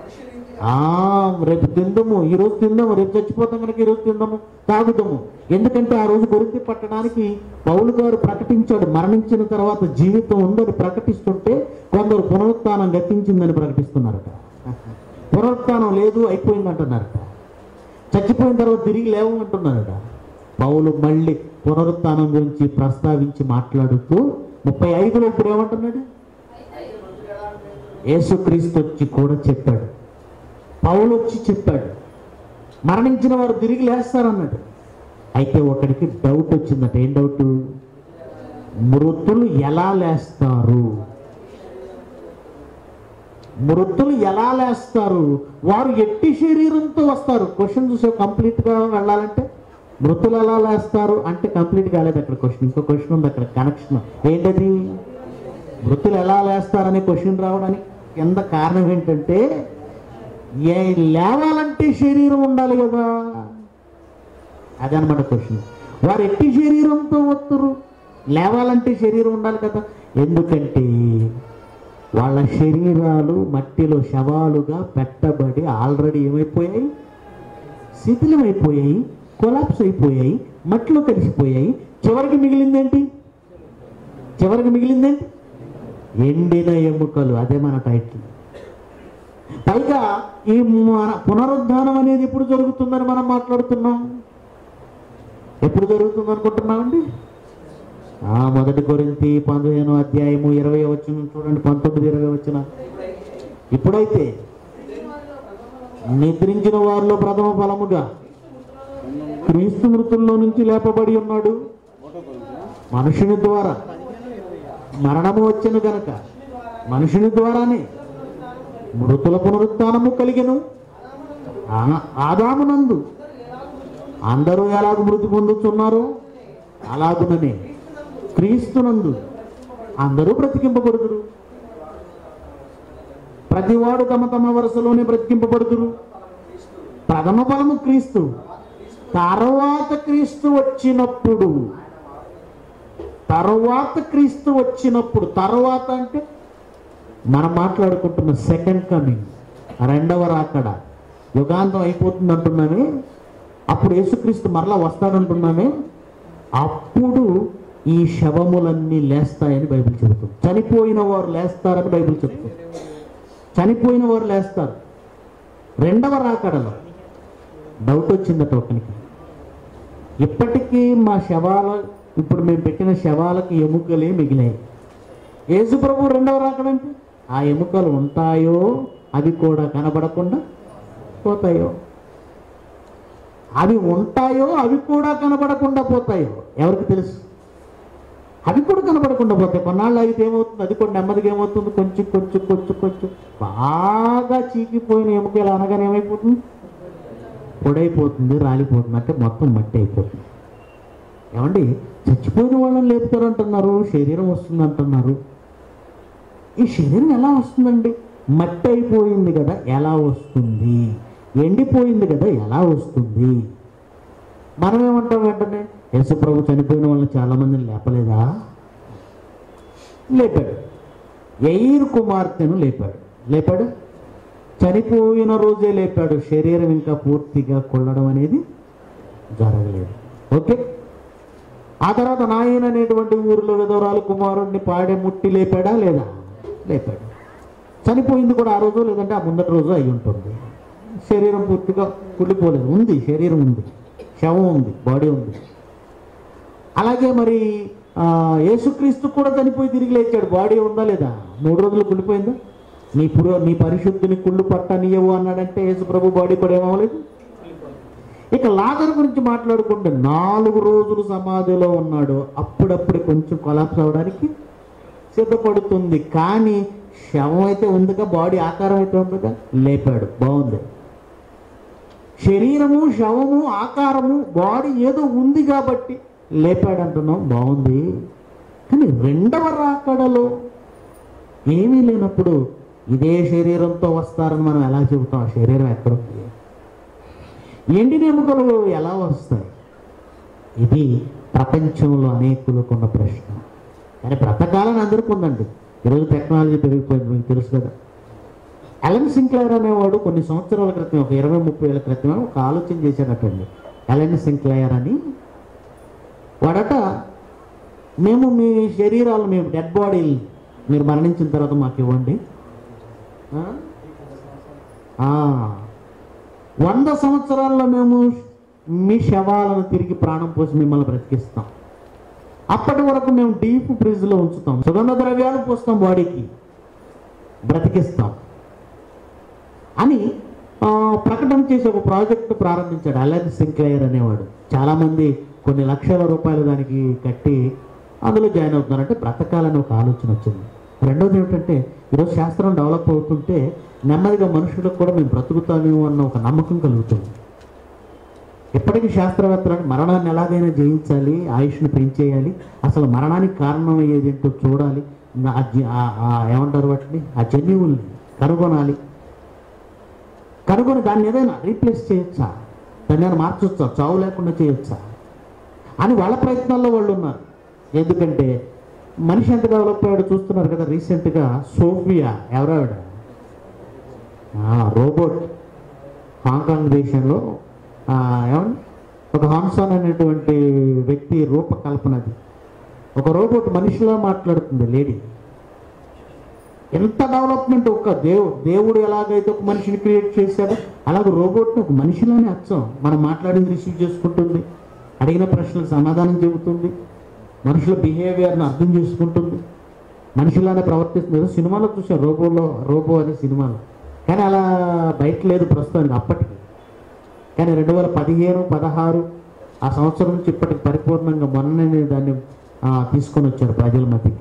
రేపు తిందము, ఈరోజు తిందాము, రేపు చచ్చిపోతాం కనుక ఈరోజు తిందాము, తాగుదాము. ఎందుకంటే ఆ రోజు గొరితి పట్టడానికి పౌలు గారు ప్రకటించాడు, మరణించిన తర్వాత జీవితం ఉందని ప్రకటిస్తుంటే కొందరు పునరుత్థానం గతించిందని ప్రకటిస్తున్నారట. పునరుత్థానం లేదు, అయిపోయింది అంటున్నారట. చచ్చిపోయిన తర్వాత తిరిగి లేవమంటున్నారట. పౌలు మళ్ళీ పునరుత్థానం గురించి ప్రస్తావించి మాట్లాడుతూ ముప్పై ఐదులో ఇప్పుడు ఏమంటున్నాడు? యేసుక్రీస్తు వచ్చి కూడా చెప్పాడు, పౌలు వచ్చి చెప్పాడు, మరణించిన వారు తిరిగి లేస్తారన్నాడు. అయితే ఒకడికి డౌట్ వచ్చిందట. ఏం డౌట్? మృతులు ఎలా లేస్తారు? మృతులు ఎలా లేస్తారు? వారు ఎట్టి శరీరంతో వస్తారు. క్వశ్చన్ చూసే కంప్లీట్గా వెళ్ళాలంటే మృతులు ఎలా లేస్తారు అంటే కంప్లీట్ కాలేదు అక్కడ క్వశ్చన్. ఇంకో క్వశ్చన్ ఉంది అక్కడ, కనెక్షన్. ఏంటది? మృతులు ఎలా లేస్తారనే క్వశ్చన్ రావడానికి కింద కారణం ఏంటంటే ఏ లేవాలంటే శరీరం ఉండాలి కదా, అదనమాట క్వశ్చన్. వారు ఎట్టి శరీరంతో వస్తారు, లేవాలంటే శరీరం ఉండాలి కదా. ఎందుకంటే వాళ్ళ శరీరాలు మట్టిలో శవాలుగా పెట్టబడి ఆల్రెడీ ఏమైపోయాయి? శిథిలమైపోయాయి, కొలాప్స్ అయిపోయాయి, మట్టిలో కలిసిపోయాయి. చివరికి మిగిలిందేంటి? చివరికి మిగిలిందేంటి? ఎండిన ఎముకలు. అదే మన టైటిల్. పైగా ఈ మన పునరుద్ధానం అనేది ఎప్పుడు జరుగుతుందని మనం మాట్లాడుతున్నాం. ఎప్పుడు జరుగుతుంది అనుకుంటున్నామండి? ఆ మొదటి కొరింథీ పదిహేను అధ్యాయము ఇరవై వచ్చిన చూడండి, పంతొమ్మిది ఇరవై వచ్చిన. ఇప్పుడైతే నిద్రించిన వారిలో ప్రథమ ఫలముగా క్రీస్తు మృతుల్లో నుంచి లేపబడి ఉన్నాడు. మనుషుని ద్వారా మరణము వచ్చెను గనక మనుషుని ద్వారానే మృతుల పునరుత్థానము కలిగెను. ఆదామునందు అందరూ ఎలాగ మృతి పొందుతున్నారు అలాగుననే క్రీస్తునందు అందరూ బ్రతికింపబడుదురు. ప్రతివాడు తమ తమ వరుసలోనే బ్రతికింపబడుదురు. ప్రథమ ఫలము క్రీస్తు, తర్వాత క్రీస్తు వచ్చినప్పుడు తర్వాత క్రీస్తు వచ్చినప్పుడు తర్వాత అంటే మనం మాట్లాడుకుంటున్న సెకండ్ కమింగ్, రెండవ రాకడ, యుగాంతం అయిపోతుంది అంటున్నామే, అప్పుడు యేసుక్రీస్తు మరలా వస్తాడంటున్నామే, అప్పుడు ఈ శవములన్నీ లేస్తాయని బైబిల్ చెబుతుంది. చనిపోయిన వారు లేస్తారని బైబిల్ చెబుతుంది. చనిపోయిన వారు లేస్తారు. రెండవ రాకడలో డౌట్ వచ్చిందట ఒకనికి, ఇప్పటికీ మా శవాల ఇప్పుడు మేము పెట్టిన శవాలకి ఎముకలే మిగిలాయి. యేసు ప్రభు రెండవ రాకడంటే ఆ ఎముకలు ఉంటాయో అవి కూడా కనబడకుండా పోతాయో, అవి ఉంటాయో అవి కూడా కనబడకుండా పోతాయో ఎవరికి తెలుసు? అవి కూడా కనబడకుండా పోతాయి. కొన్నాళ్ళు అయితే ఏమవుతుంది, అది కూడా నెమ్మదిగా ఏమవుతుంది, కొంచెం కొంచెం కొంచెం కొంచెం బాగా చీకిపోయిన ఎముకలు అనగానే ఏమైపోతుంది, పొడైపోతుంది, రాలిపోతుంది, అంటే మొత్తం మట్టి అయిపోతుంది. ఏమండి, చచ్చిపోయిన వాళ్ళని లేపుతారంటున్నారు, శరీరం వస్తుంది అంటున్నారు. ఈ శరీరం ఎలా వస్తుందండి? మట్టి అయిపోయింది కదా, ఎలా వస్తుంది? ఎండిపోయింది కదా, ఎలా వస్తుంది? మనం ఏమంటాం వెంటనే, యేసు ప్రభు చనిపోయిన వాళ్ళని చాలామందిని లేపలేదా? లేపాడు. యెయిర్ కుమార్తెను లేపాడు. లేపాడు చనిపోయిన రోజే లేపాడు. శరీరం ఇంకా పూర్తిగా కొల్లడం అనేది జరగలేదు. ఓకే. ఆ తర్వాత నాయన అనేటువంటి ఊరిలో విధవరాలు కుమారుడిని పాడే ముట్టి లేపాడా లేదా? లేపాడు. చనిపోయింది కూడా ఆ రోజు, లేదంటే ఆ ముందటి రోజు అయి ఉంటుంది. శరీరం పూర్తిగా కుళ్ళిపోలేదు, ఉంది, శరీరం ఉంది, శవం ఉంది, బాడీ ఉంది. అలాగే మరి యేసుక్రీస్తు కూడా చనిపోయి తిరిగి లేచాడు, బాడీ ఉందా లేదా? మూడు రోజులు కుళ్ళిపోయిందా? నీ పురు నీ పరిశుద్ధిని కుళ్ళు పట్టనీయవు అన్నాడంటే యేసు ప్రభు బాడీ కూడా ఏమవ్వలేదు. ఇక లాజరు గురించి మాట్లాడుకుంటే నాలుగు రోజులు సమాధిలో ఉన్నాడు, అప్పుడప్పుడు కొంచెం కొలాప్స్ అవడానికి సిద్ధపడుతుంది, కానీ శవం అయితే ఉందిగా, బాడీ ఆకారం అయితే ఉందిగా, లేపాడు. బాగుంది. శరీరము, శవము, ఆకారము, బాడీ ఏదో ఉంది కాబట్టి లేపాడు అంటున్నాం, బాగుంది. కానీ రెండవ రాకడలో ఏమీ లేనప్పుడు ఇదే శరీరంతో వస్తారని మనం ఎలా చెబుతాం? ఆ శరీరం ఎక్కడుంది? ఎండిన ఎముకలు ఎలా వస్తాయి? ఇది ప్రపంచంలో అనేకులకు ఉన్న ప్రశ్న. కానీ బ్రతకాలని అందరికీ ఉందండి. ఈరోజు టెక్నాలజీ పెరిగిపోయింది, మీకు తెలుసు కదా. ఎలెన్ సింక్లైర్ అనేవాడు కొన్ని సంవత్సరాల క్రితం, ఒక ఇరవై ముప్పై ఏళ్ళ క్రితం ఒక ఆలోచన చేశాడటండి. ఎలెన్ సింక్లైర్ అని వాడట, మేము మీ శరీరాలు, మేము డెడ్ బాడీలు మీరు మరణించిన తర్వాత మాకు ఇవ్వండి, వంద సంవత్సరాల్లో మేము మీ శవాలను తిరిగి ప్రాణం పోసి మిమ్మల్ని బ్రతికిస్తాం, అప్పటి వరకు మేము డీప్ ఫ్రిడ్జ్లో ఉంచుతాం, సుగంధ ద్రవ్యాలు పోస్తాం, బాడీకి బ్రతికిస్తాం అని ప్రకటన చేసి ఒక ప్రాజెక్టు ప్రారంభించాడు ఎలెన్ సింక్లైర్ అనేవాడు. చాలామంది కొన్ని లక్షల రూపాయలు దానికి కట్టి అందులో జాయిన్ అవుతున్నారంటే బ్రతకాలని ఒక ఆలోచన వచ్చింది. రెండోది ఏమిటంటే, ఈరోజు శాస్త్రం డెవలప్ అవుతుంటే నెమ్మదిగా మనుషులకు కూడా మేము బ్రతుకుతామేమో అన్న ఒక నమ్మకం కలుగుతుంది. ఇప్పటికీ శాస్త్రవేత్తలను మరణాన్ని ఎలాగైనా జయించాలి, ఆయుష్ను పెంచేయాలి, అసలు మరణానికి కారణం అయ్యేది ఏంటో చూడాలి, ఏమంటారు వాటిని, ఆ జన్యువుల్ని కనుగొనాలి. కనుగొని దాన్ని ఏదైనా రీప్లేస్ చేయొచ్చా, దాన్ని ఏమైనా మార్చొచ్చా, చావు లేకుండా చేయొచ్చా అని వాళ్ళ ప్రయత్నాల్లో వాళ్ళు ఉన్నారు. ఎందుకంటే మనిషి ఎంత డెవలప్ అయ్యాడో చూస్తున్నారు కదా. రీసెంట్గా సోఫియా ఎవరావిడ, రోబోట్, హాంకాంగ్ దేశంలో ఏమండి ఒక హాన్సాన్ అనేటువంటి వ్యక్తి రూపకల్పనది. ఒక రోబోట్ మనిషిలా మాట్లాడుతుంది లేడీ. ఎంత డెవలప్మెంట్! ఒక దేవుడు దేవుడు ఎలాగైతే ఒక మనిషిని క్రియేట్ చేశాడో అలాగే రోబోట్ని ఒక మనిషిలోనే అచ్చం మనం మాట్లాడేది రిసీవ్ చేసుకుంటుంది, అడిగిన ప్రశ్నలకు సమాధానం చెబుతుంది, మనుషుల బిహేవియర్ని అర్థం చేసుకుంటుంది, మనిషిలానే ప్రవర్తిస్తుంది. ఏదో సినిమాలో చూసాం రోబోలో, రోబో అనే సినిమాలో, కానీ అలా బయట లేదు ప్రస్తుతానికి అప్పటికి. కానీ రెండు వేల పదిహేను పదహారు ఆ సంవత్సరం నుంచి ఇప్పటికి పరిపూర్ణంగా మొన్ననే దాన్ని తీసుకొని వచ్చారు ప్రజల మధ్యకి.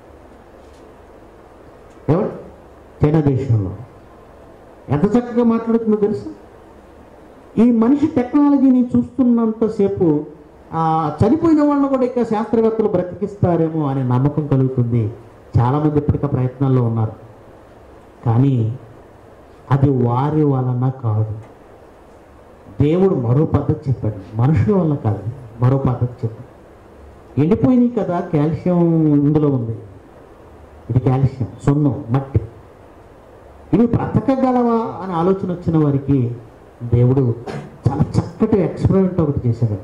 ఎవరు? చైనా దేశంలో ఎంత చక్కగా మాట్లాడుతుందో తెలుసు. ఈ మనిషి టెక్నాలజీని చూస్తున్నంతసేపు చనిపోయిన వాళ్ళని కూడా ఇక శాస్త్రవేత్తలు బ్రతికిస్తారేమో అనే నమ్మకం కలుగుతుంది. చాలామంది ఇప్పటికే ప్రయత్నాల్లో ఉన్నారు, కానీ అది వారి వలన కాదు. దేవుడు మరో పద్ధతి చెప్పాడు, మనుషుల వల్ల కాదు, మరో పద్ధతి చెప్పాడు. ఎండిపోయినాయి కదా, కాల్షియం ఇందులో ఉంది, ఇది కాల్షియం, సున్నం, మట్టి, ఇవి బ్రతకగలవా అని ఆలోచన వచ్చిన వారికి దేవుడు చాలా చక్కటి ఎక్స్పెరిమెంట్ ఒకటి చేశాడు.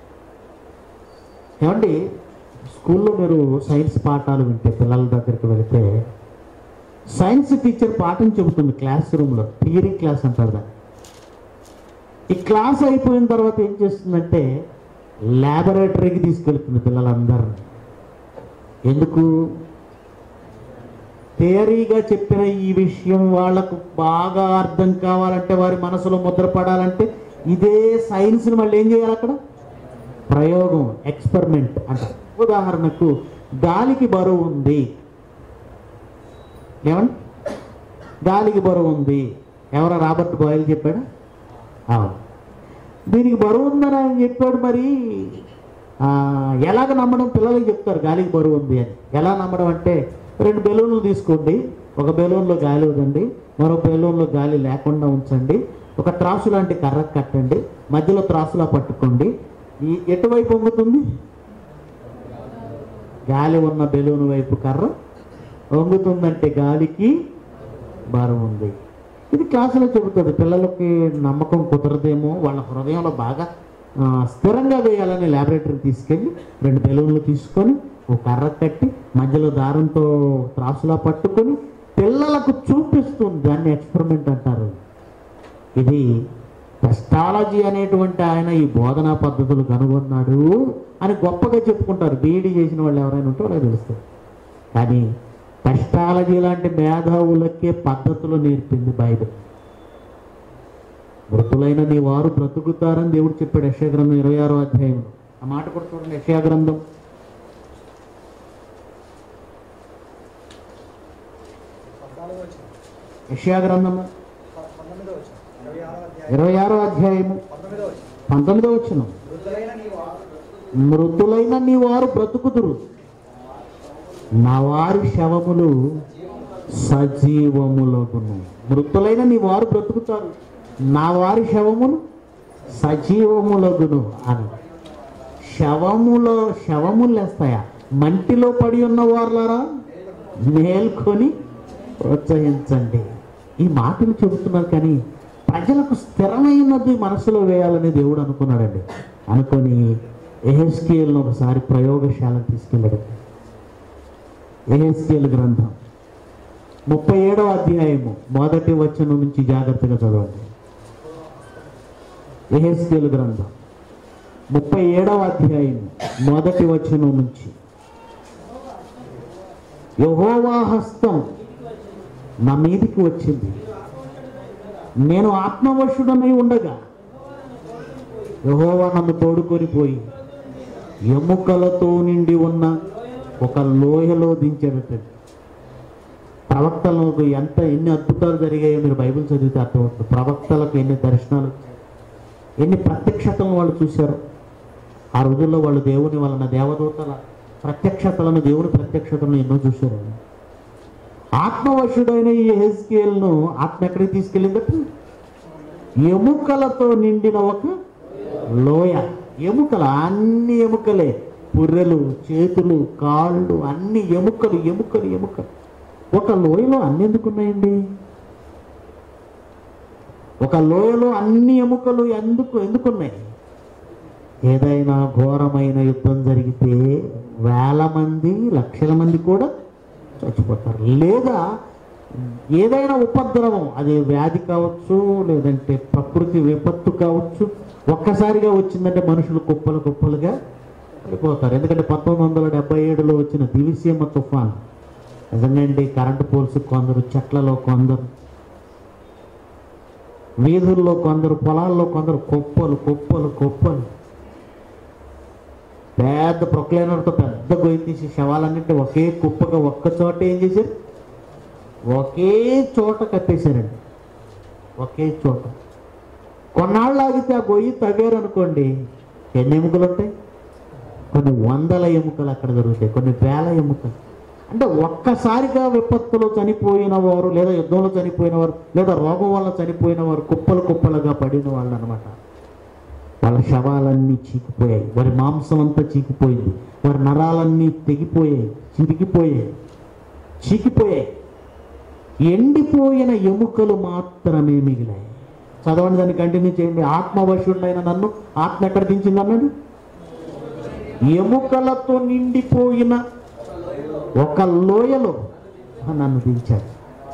ఏమండి, స్కూల్లో మీరు సైన్స్ పాఠాలు వింటే, పిల్లల దగ్గరికి వెళితే సైన్స్ టీచర్ పాఠం చెబుతుంది క్లాస్ రూమ్లో, థియరీ క్లాస్ అంటారు దాన్ని. ఈ క్లాస్ అయిపోయిన తర్వాత ఏం చేస్తుందంటే ల్యాబొరేటరీకి తీసుకెళ్తుంది పిల్లలందరినీ. ఎందుకు? థియరీగా చెప్పిన ఈ విషయం వాళ్ళకు బాగా అర్థం కావాలంటే, వారి మనసులో ముద్రపడాలంటే ఇదే సైన్స్ని మళ్ళీ ఏం చేయాలి అక్కడ? ప్రయోగం, ఎక్స్పెరిమెంట్ అంట. ఉదాహరణకు గాలికి బరువు ఉంది, ఏమండి? గాలికి బరువు ఉంది, ఎవరో రాబర్ట్ బాయిల్ చెప్పాడు. అవును, దీనికి బరువు ఉందని ఆయన చెప్పాడు. మరి ఎలాగ నమ్మడం? పిల్లలకి చెప్తారు గాలికి బరువు ఉంది అని. ఎలా నమ్మడం అంటే, రెండు బెలూన్లు తీసుకోండి, ఒక బెలూన్లో గాలి వదండి, మరో బెలూన్లో గాలి లేకుండా ఉంచండి, ఒక త్రాసు లాంటి కర్ర కట్టండి, మధ్యలో త్రాసులా పట్టుకోండి. ఈ ఎటువైపు వంగుతుంది? గాలి ఉన్న బెలూన్ వైపు కర్ర వంగుతుందంటే గాలికి బరువు ఉంది. ఇది క్లాసులో చెబుతుంది. పిల్లలకి నమ్మకం కుదరదేమో, వాళ్ళ హృదయంలో బాగా స్థిరంగా వేయాలని ల్యాబొరేటరీకి తీసుకెళ్ళి రెండు బెలూన్లు తీసుకొని ఒక కర్ర కట్టి మధ్యలో దారంతో త్రాసులా పట్టుకొని పిల్లలకు చూపిస్తుంది. దాన్ని ఎక్స్పెరిమెంట్ అంటారు. ఇది టెస్టాలజీ అనేటువంటి ఆయన ఈ బోధనా పద్ధతులు కనుగొన్నాడు అని గొప్పగా చెప్పుకుంటారు. బీఈడీ చేసిన వాళ్ళు ఎవరైనా ఉంటే వాళ్ళకి తెలుస్తుంది. కానీ టెస్టాలజీ లాంటి మేధావులకే పద్ధతులు నేర్పింది బైబిల్. మృతులైన నీ వారు బ్రతుకుతారని దేవుడు చెప్పాడు యెషయా గ్రంథం ఇరవై ఆరో అధ్యాయం. ఆ మాట కూడా చూడండి, యెషయా గ్రంథం యెషయా గ్రంథము ఇరవై ఆరో అధ్యాయము పంతొమ్మిదో వచనం. మృతులైన నీ వారు బ్రతుకుదురు, నా వారి శవములు సజీవములగును. మృతులైన నీ వారు బ్రతుకుతారు, నా వారి శవములు సజీవములగును అని. శవములో శవములు లేస్తాయా? మంటిలో పడి ఉన్న వారులారా మేల్కొని ప్రోత్సహించండి. ఈ మాటలు చెబుతున్నారు, కానీ ప్రజలకు స్థిరమైనది మనసులో వేయాలని దేవుడు అనుకున్నాడండి. అనుకొని యెహెజ్కేలును ఒకసారి ప్రయోగశాలను తీసుకెళ్ళాడు. యెహెజ్కేలు గ్రంథం ముప్పై ఏడవ అధ్యాయము మొదటి వచనం నుంచి జాగ్రత్తగా చదవండి. యెహెజ్కేలు గ్రంథం ముప్పై ఏడవ అధ్యాయము మొదటి వచనం నుంచి. యెహోవా హస్తం నా మీదికి వచ్చింది, నేను ఆత్మవశుడనై ఉండగా యెహోవా నన్ను తోడుకొని పోయి ఎముకలతో నిండి ఉన్న ఒక లోయలో దించాడట. ప్రవక్తలకు ఎంత ఎన్ని అద్భుతాలు జరిగాయో మీరు బైబిల్ చదివితే అర్థమవుతుంది. ప్రవక్తలకు ఎన్ని దర్శనాలు, ఎన్ని ప్రత్యక్షతలను వాళ్ళు చూశారు. ఆ రోజుల్లో వాళ్ళు దేవుని వలన దేవదూతల ప్రత్యక్షతలను, దేవుని ప్రత్యక్షతలను ఎన్నో చూశారు. ఆత్మవశుడైన ఈ యెహెజ్కేలును ఆత్మ ఎక్కడికి తీసుకెళ్ళిందట? ఎముకలతో నిండిన ఒక లోయ. ఎముకల అన్ని ఎముకలే, పుర్రెలు, చేతులు, కాళ్ళు, అన్ని ఎముకలు ఎముకలు ఎముకలు. ఒక లోయలో అన్ని ఎందుకున్నాయండి? ఒక లోయలో అన్ని ఎముకలు ఎందుకు ఎందుకున్నాయి? ఏదైనా ఘోరమైన యుద్ధం జరిగితే వేల మంది, లక్షల మంది కూడా చచ్చిపోతారు. లేదా ఏదైనా ఉపద్రవం, అది వ్యాధి కావచ్చు, లేదంటే ప్రకృతి విపత్తు కావచ్చు, ఒక్కసారిగా వచ్చిందంటే మనుషులు కుప్పలు కుప్పలుగా పడిపోతారు. ఎందుకంటే పంతొమ్మిది వందల డెబ్బై ఏడులో వచ్చిన దివిసీమ తుఫాన్ నిజంగా అండి, కరెంటు పోల్స్ కొందరు, చెట్లలో కొందరు, వీధుల్లో కొందరు, పొలాల్లో కొందరు, కుప్పలు కుప్పలు కుప్పలు. పెద్ద ప్రొక్లైనర్తో పెద్ద గొయ్యి తీసి శవాలన్నింటి ఒకే కుప్పగా ఒక్క చోట ఏం చేశారు, ఒకే చోట కట్టేశారండి, ఒకే చోట. కొన్నాళ్ళు ఆగితే ఆ గొయ్యి తవ్వారు అనుకోండి, ఎన్ని ఎముకలు ఉంటాయి? కొన్ని వందల ఎముకలు అక్కడ దొరుకుతాయి, కొన్ని వేల ఎముకలు. అంటే ఒక్కసారిగా విపత్తులో చనిపోయిన వారు, లేదా యుద్ధంలో చనిపోయిన వారు, లేదా రోగం వల్ల చనిపోయిన వారు కుప్పలు కుప్పలుగా పడిన వాళ్ళు అనమాట. వాళ్ళ శవాలన్నీ చీకిపోయాయి, వారి మాంసం అంతా చీకిపోయింది, వారి నరాలన్నీ తెగిపోయాయి, చిరిగిపోయాయి, చీకిపోయాయి. ఎండిపోయిన ఎముకలు మాత్రమే మిగిలాయి. చదవండి, దాన్ని కంటిన్యూ చేయండి. ఆత్మవశుడైన నన్ను ఆత్మ ఎక్కడ దించింది అన్నాడు? ఎముకలతో నిండిపోయిన ఒక లోయలో నన్ను దించాడు.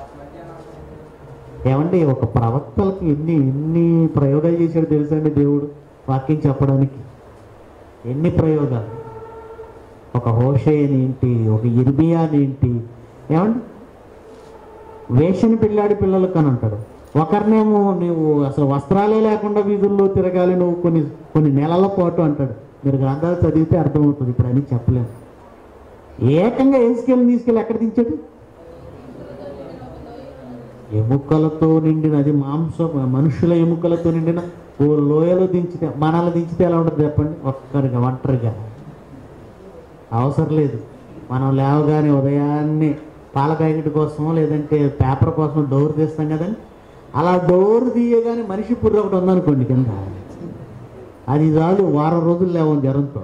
ఏమండి, ఒక ప్రవక్తలకు ఎన్ని ఎన్ని ప్రయోగాలు చేశాడు తెలుసండి దేవుడు వాక్యం చెప్పడానికి. ఎన్ని ప్రయోగాలు! ఒక హోషేయని ఏంటి, ఒక ఇర్మియాని ఏంటి, ఏమండి వేషని పిల్లాడి పిల్లలకు అని అంటాడు. ఒకరినేమో నువ్వు అసలు వస్త్రాలే లేకుండా వీధుల్లో తిరగాలి నువ్వు కొన్ని కొన్ని నెలల పాటు అంటాడు. మీరు గ్రంథాలు చదివితే అర్థమవుతుంది, ఇప్పుడు అని చెప్పలేము. ఏకంగా ఏసుకెళ్ళి తీసుకెళ్ళి ఎక్కడ దించాడు? ఎముకలతో నిండిన, అది మాంసం, మనుషుల ఎముకలతో నిండిన ఓ లోయలో దించితే, మనల్ని దించితే ఎలా ఉంటుంది చెప్పండి? ఒక్కరిగా, ఒంటరిగా. అవసరం లేదు. మనం లేవగానే ఉదయాన్నే పాల ప్యాకెట్ కోసం లేదంటే పేపర్ కోసం డోర్ తీస్తాం కదండి, అలా డోర్ తీయగానే మనిషి పుర్రె ఒకటి ఉందనుకోండి కింద, అది చాలు వారం రోజులు లేవని జ్వరంతో.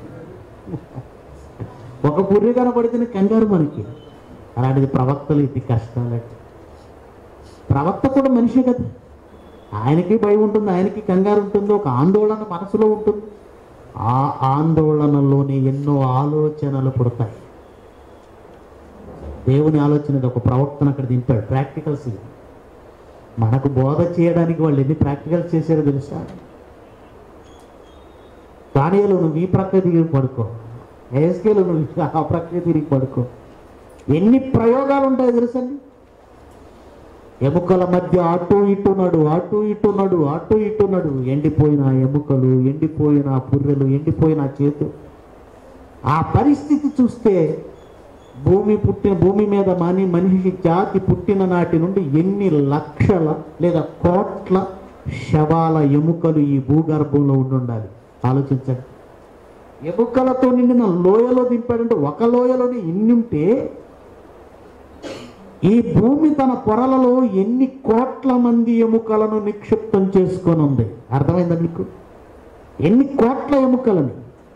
ఒక పుర్రె కనపడితేనే కంగారు మనకి. అలాంటిది ప్రవక్తలు, ఇది కష్టాలు. ప్రవక్త కూడా మనిషి కదా, ఆయనకి భయం ఉంటుంది, ఆయనకి కంగారు ఉంటుంది, ఒక ఆందోళన మనసులో ఉంటుంది. ఆ ఆందోళనలోనే ఎన్నో ఆలోచనలు పుడతాయి. దేవుని ఆలోచన ఒక ప్రవక్తను అక్కడ దింపాడు. ప్రాక్టికల్స్ మనకు బోధ చేయడానికి వాళ్ళు ఎన్ని ప్రాక్టికల్స్ చేశారో తెలుసా? దానియేలు నువ్వు ఈ ప్రక్క తిరిగి పడుకో, ఎస్కేలు నువ్వు ఆ ప్రక్క తిరిగి పడుకో. ఎన్ని ప్రయోగాలు ఉంటాయో తెలుసండి. ఎముకల మధ్య అటు ఇటు నడు, అటు ఇటు నడు, అటు ఇటు నడు. ఎండిపోయిన ఎముకలు, ఎండిపోయిన పుర్రెలు, ఎండిపోయిన చేతులు. ఆ పరిస్థితి చూస్తే భూమి పుట్టిన భూమి మీద మని మనిషి జాతి పుట్టిన నాటి నుండి ఎన్ని లక్షల లేదా కోట్ల శవాల ఎముకలు ఈ భూగర్భంలో ఉండి ఉండాలి. ఆలోచించండి. ఎముకలతో నిండిన లోయలో దింపాడంటే, ఒక లోయలోనే ఇన్ని ఉంటే ఈ భూమి తన పొరలలో ఎన్ని కోట్ల మంది ఎముకలను నిక్షిప్తం చేసుకొని ఉంది. అర్థమైందా మీకు? ఎన్ని కోట్ల ఎముకలని.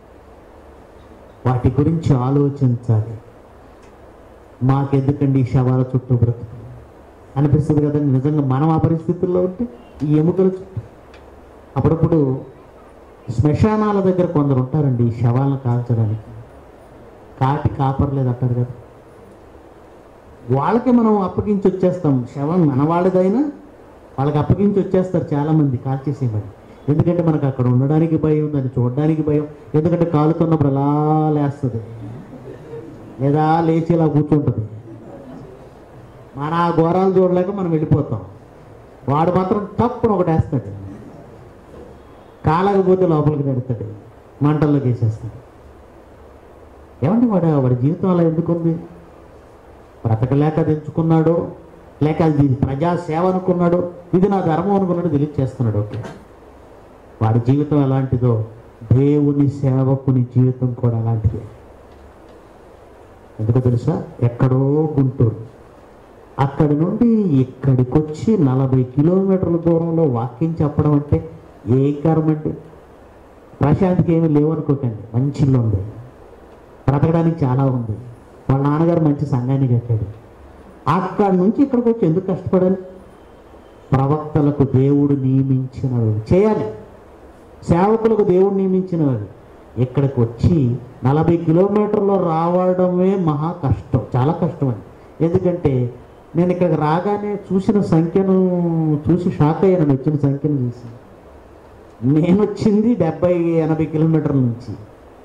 వాటి గురించి ఆలోచించాలి. మాకెందుకండి ఈ శవాల చుట్టూ బ్రతుకు అనిపిస్తుంది కదండి. నిజంగా మనం ఆ పరిస్థితుల్లో ఉంటే ఈ ఎముకల చుట్టూ. అప్పుడప్పుడు శ్మశానాల దగ్గర కొందరు ఉంటారండి ఈ శవాలను కాల్చడానికి. కాటి కాపర్లేదు అంటారు కదా, వాళ్ళకి మనం అప్పగించి వచ్చేస్తాం. శవం మనవాళ్ళదైనా వాళ్ళకి అప్పగించి వచ్చేస్తారు చాలామంది కాల్చేసేయమని. ఎందుకంటే మనకు అక్కడ ఉండడానికి భయం, దాన్ని చూడడానికి భయం. ఎందుకంటే కాలుతున్నప్పుడు అలా లేస్తుంది, లేదా లేచి ఇలా కూర్చుంటుంది. మన ఆ ఘోరాలు చూడలేక మనం వెళ్ళిపోతాం. వాడు మాత్రం తప్పున ఒకటి వేస్తాడు, కాలకపోతే లోపలికి పెడతాడు, మంటల్లోకి వేసేస్తాడు. ఏమండి వాడు వాడి జీవితం అలా ఎందుకుంది? బ్రతకలేక తెచ్చుకున్నాడు, లేక అది ప్రజాసేవ అనుకున్నాడు, ఇది నా ధర్మం అనుకున్నాడు, డిలీట్ చేస్తున్నాడు. ఓకే, వాడి జీవితం ఎలాంటిదో దేవుని సేవకుని జీవితం కూడా అలాంటిదే. ఎందుకో తెలుసా? ఎక్కడో గుంటూరు, అక్కడి నుండి ఇక్కడికి వచ్చి నలభై కిలోమీటర్ల దూరంలో వాకింగ్ చెప్పడం అంటే ఏ కర్మ అండి. ప్రశాంతికి ఏమీ లేవనుకోకండి, మంచి ఇల్లు ఉంది, బ్రతకడానికి చాలా ఉంది. వాళ్ళ నాన్నగారు మంచి సంఘాన్ని కట్టాడు. అక్కడి నుంచి ఇక్కడికి వచ్చి ఎందుకు కష్టపడాలి? ప్రవక్తలకు దేవుడు నియమించినవి చేయాలి, సేవకులకు దేవుడు నియమించినవి. ఇక్కడికి వచ్చి నలభై కిలోమీటర్లు రావడమే మహా కష్టం, చాలా కష్టం అండి. ఎందుకంటే నేను ఇక్కడికి రాగానే చూసిన సంఖ్యను చూసి షాక్ అయ్యాను. వచ్చిన సంఖ్యను చూసి నేను వచ్చింది డెబ్బై ఎనభై కిలోమీటర్ల నుంచి.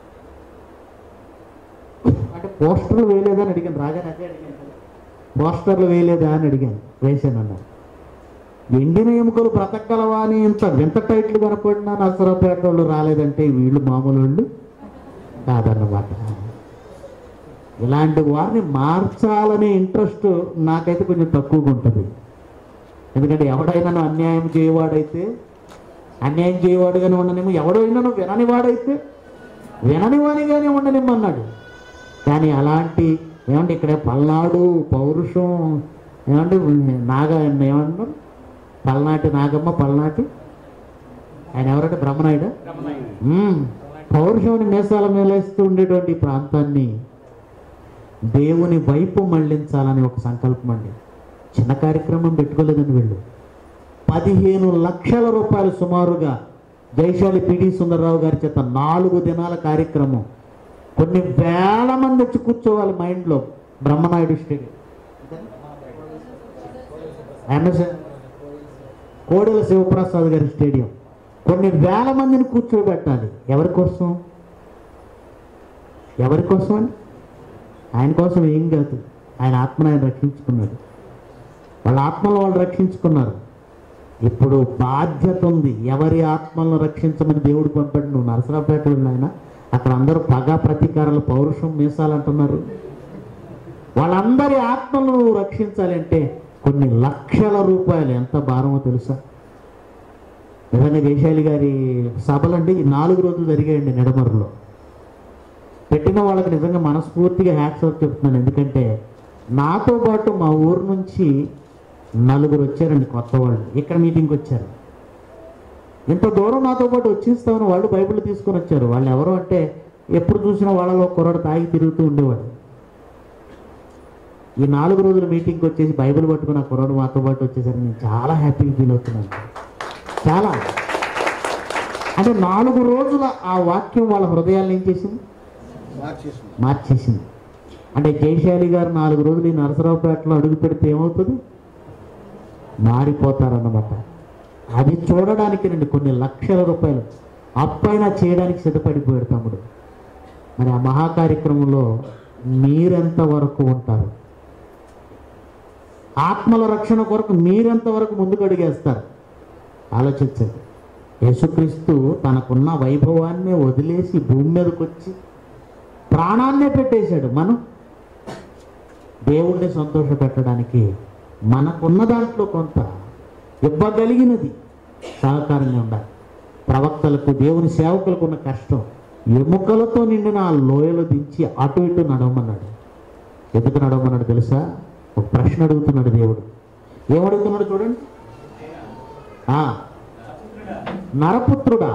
అంటే పోస్టర్లు వేయలేదా అని అడిగాను. రాగానే అదే అడిగాను, పోస్టర్లు వేయలేదా అని అడిగాను. వేసాను అన్నారు. ఎండిన ఎముకలు బ్రతకగలవా అని ఇంత వింత టైట్లు కనపడినా నరసరావుపేట వాళ్ళు రాలేదంటే వీళ్ళు మామూలు వాళ్ళు కాదన్నమాట. ఇలాంటి వారిని మార్చాలనే ఇంట్రెస్ట్ నాకైతే కొంచెం తక్కువగా ఉంటుంది. ఎందుకంటే ఎవడైనా అన్యాయం చేయవాడైతే అన్యాయం చేయవాడుగానే ఉండనేమో, ఎవడైనా వినని వాడైతే వినని వాడిగానే ఉండనేమన్నాడు. కానీ అలాంటి ఏమంటే ఇక్కడ పల్నాడు పౌరుషం ఏమంటే నాగ ఏమన్నారు, పల్నాటి నాగమ్మ, పల్నాటి ఆయన ఎవరంటే బ్రహ్మనాయుడు, పౌరుషం మీసాల మేలేస్తూ ఉండేటువంటి ప్రాంతాన్ని దేవుని వైపు మళ్లించాలని ఒక సంకల్పం అండి. చిన్న కార్యక్రమం పెట్టుకోలేదని వీళ్ళు పదిహేను లక్షల రూపాయలు సుమారుగా జైశాలి పిడి సుందరరావు గారి చేత నాలుగు దినాల కార్యక్రమం. కొన్ని వేల మంది వచ్చి కూర్చోవాలి మైండ్లో. బ్రహ్మనాయుడు స్టేడియం, అమెజాన్ కోడెల శివప్రసాద్ గారి స్టేడియం, కొన్ని వేల మందిని కూర్చోబెట్టాలి. ఎవరి కోసం? ఎవరి కోసం అండి? ఆయన కోసం ఏం కాదు. ఆయన ఆత్మను ఆయన రక్షించుకున్నాడు, వాళ్ళ ఆత్మలు వాళ్ళు రక్షించుకున్నారు. ఇప్పుడు బాధ్యత ఉంది. ఎవరి ఆత్మలను రక్షించమని దేవుడు పంపాడు. నువ్వు నరసరావుపేట ఆయన అక్కడ అందరూ పగ ప్రతీకారాలు పౌరుషం మీసాలంటున్నారు. వాళ్ళందరి ఆత్మలను రక్షించాలి అంటే కొన్ని లక్షల రూపాయలు ఎంత భారమో తెలుసా? నిజంగా జయశాలి గారి సభలండి నాలుగు రోజులు జరిగాయండి నిడమరులో. పెట్టిన వాళ్ళకి నిజంగా మనస్ఫూర్తిగా హ్యాట్స్ ఆఫ్ చెప్తున్నాను. ఎందుకంటే నాతో పాటు మా ఊరు నుంచి నలుగురు వచ్చారండి కొత్త వాళ్ళు. ఇక్కడ మీటింగ్కి వచ్చారు. ఇంత దూరం నాతో పాటు వచ్చేస్తామని వాళ్ళు బైబిల్ తీసుకొని వచ్చారు. వాళ్ళు ఎవరు అంటే ఎప్పుడు చూసినా వాళ్ళలో కుర్రాడు తాగి తిరుగుతూ ఉండేవాడు. ఈ నాలుగు రోజుల మీటింగ్కి వచ్చేసి బైబిల్ పట్టుకుని ఆ కుర్రాడు మాతో పాటు వచ్చేసరికి నేను చాలా హ్యాపీగా ఫీల్ అవుతున్నాను. చాలా అంటే నాలుగు రోజుల ఆ వాక్యం వాళ్ళ హృదయాలను ఏం చేసింది? మార్చేసింది. అంటే జయశాలి గారు నాలుగు రోజులు ఈ నరసరావుపేటలో అడుగు పెడితే ఏమవుతుంది? మారిపోతారన్నమాట. అది చూడడానికి రండి కొన్ని లక్షల రూపాయలు అప్పైనా చేయడానికి సిద్ధపడిపోయాడు తమ్ముడు. మరి ఆ మహా కార్యక్రమంలో మీరెంత వరకు ఉంటారు? ఆత్మల రక్షణ కొరకు మీరెంత వరకు ముందుకు అడిగేస్తారు? ఆలోచించండి. యేసుక్రీస్తు తనకున్న వైభవాన్ని వదిలేసి భూమి మీదకి వచ్చి ప్రాణాన్నే పెట్టేశాడు. మనం దేవుణ్ణి సంతోష పెట్టడానికి మనకున్న దాంట్లో కొంత ఇవ్వగలిగినది సహకారంగా ఉండాలి. ప్రవక్తలకు దేవుని సేవకులకు ఉన్న కష్టం ఎముకలతో నిండిన ఆ లోయలో దించి అటు ఇటు నడవమన్నాడు. ఎందుకు నడవమన్నాడు తెలుసా? ఒక ప్రశ్న అడుగుతున్నాడు దేవుడు. ఏమడుగుతున్నాడు చూడండి. నరపుత్రుడా,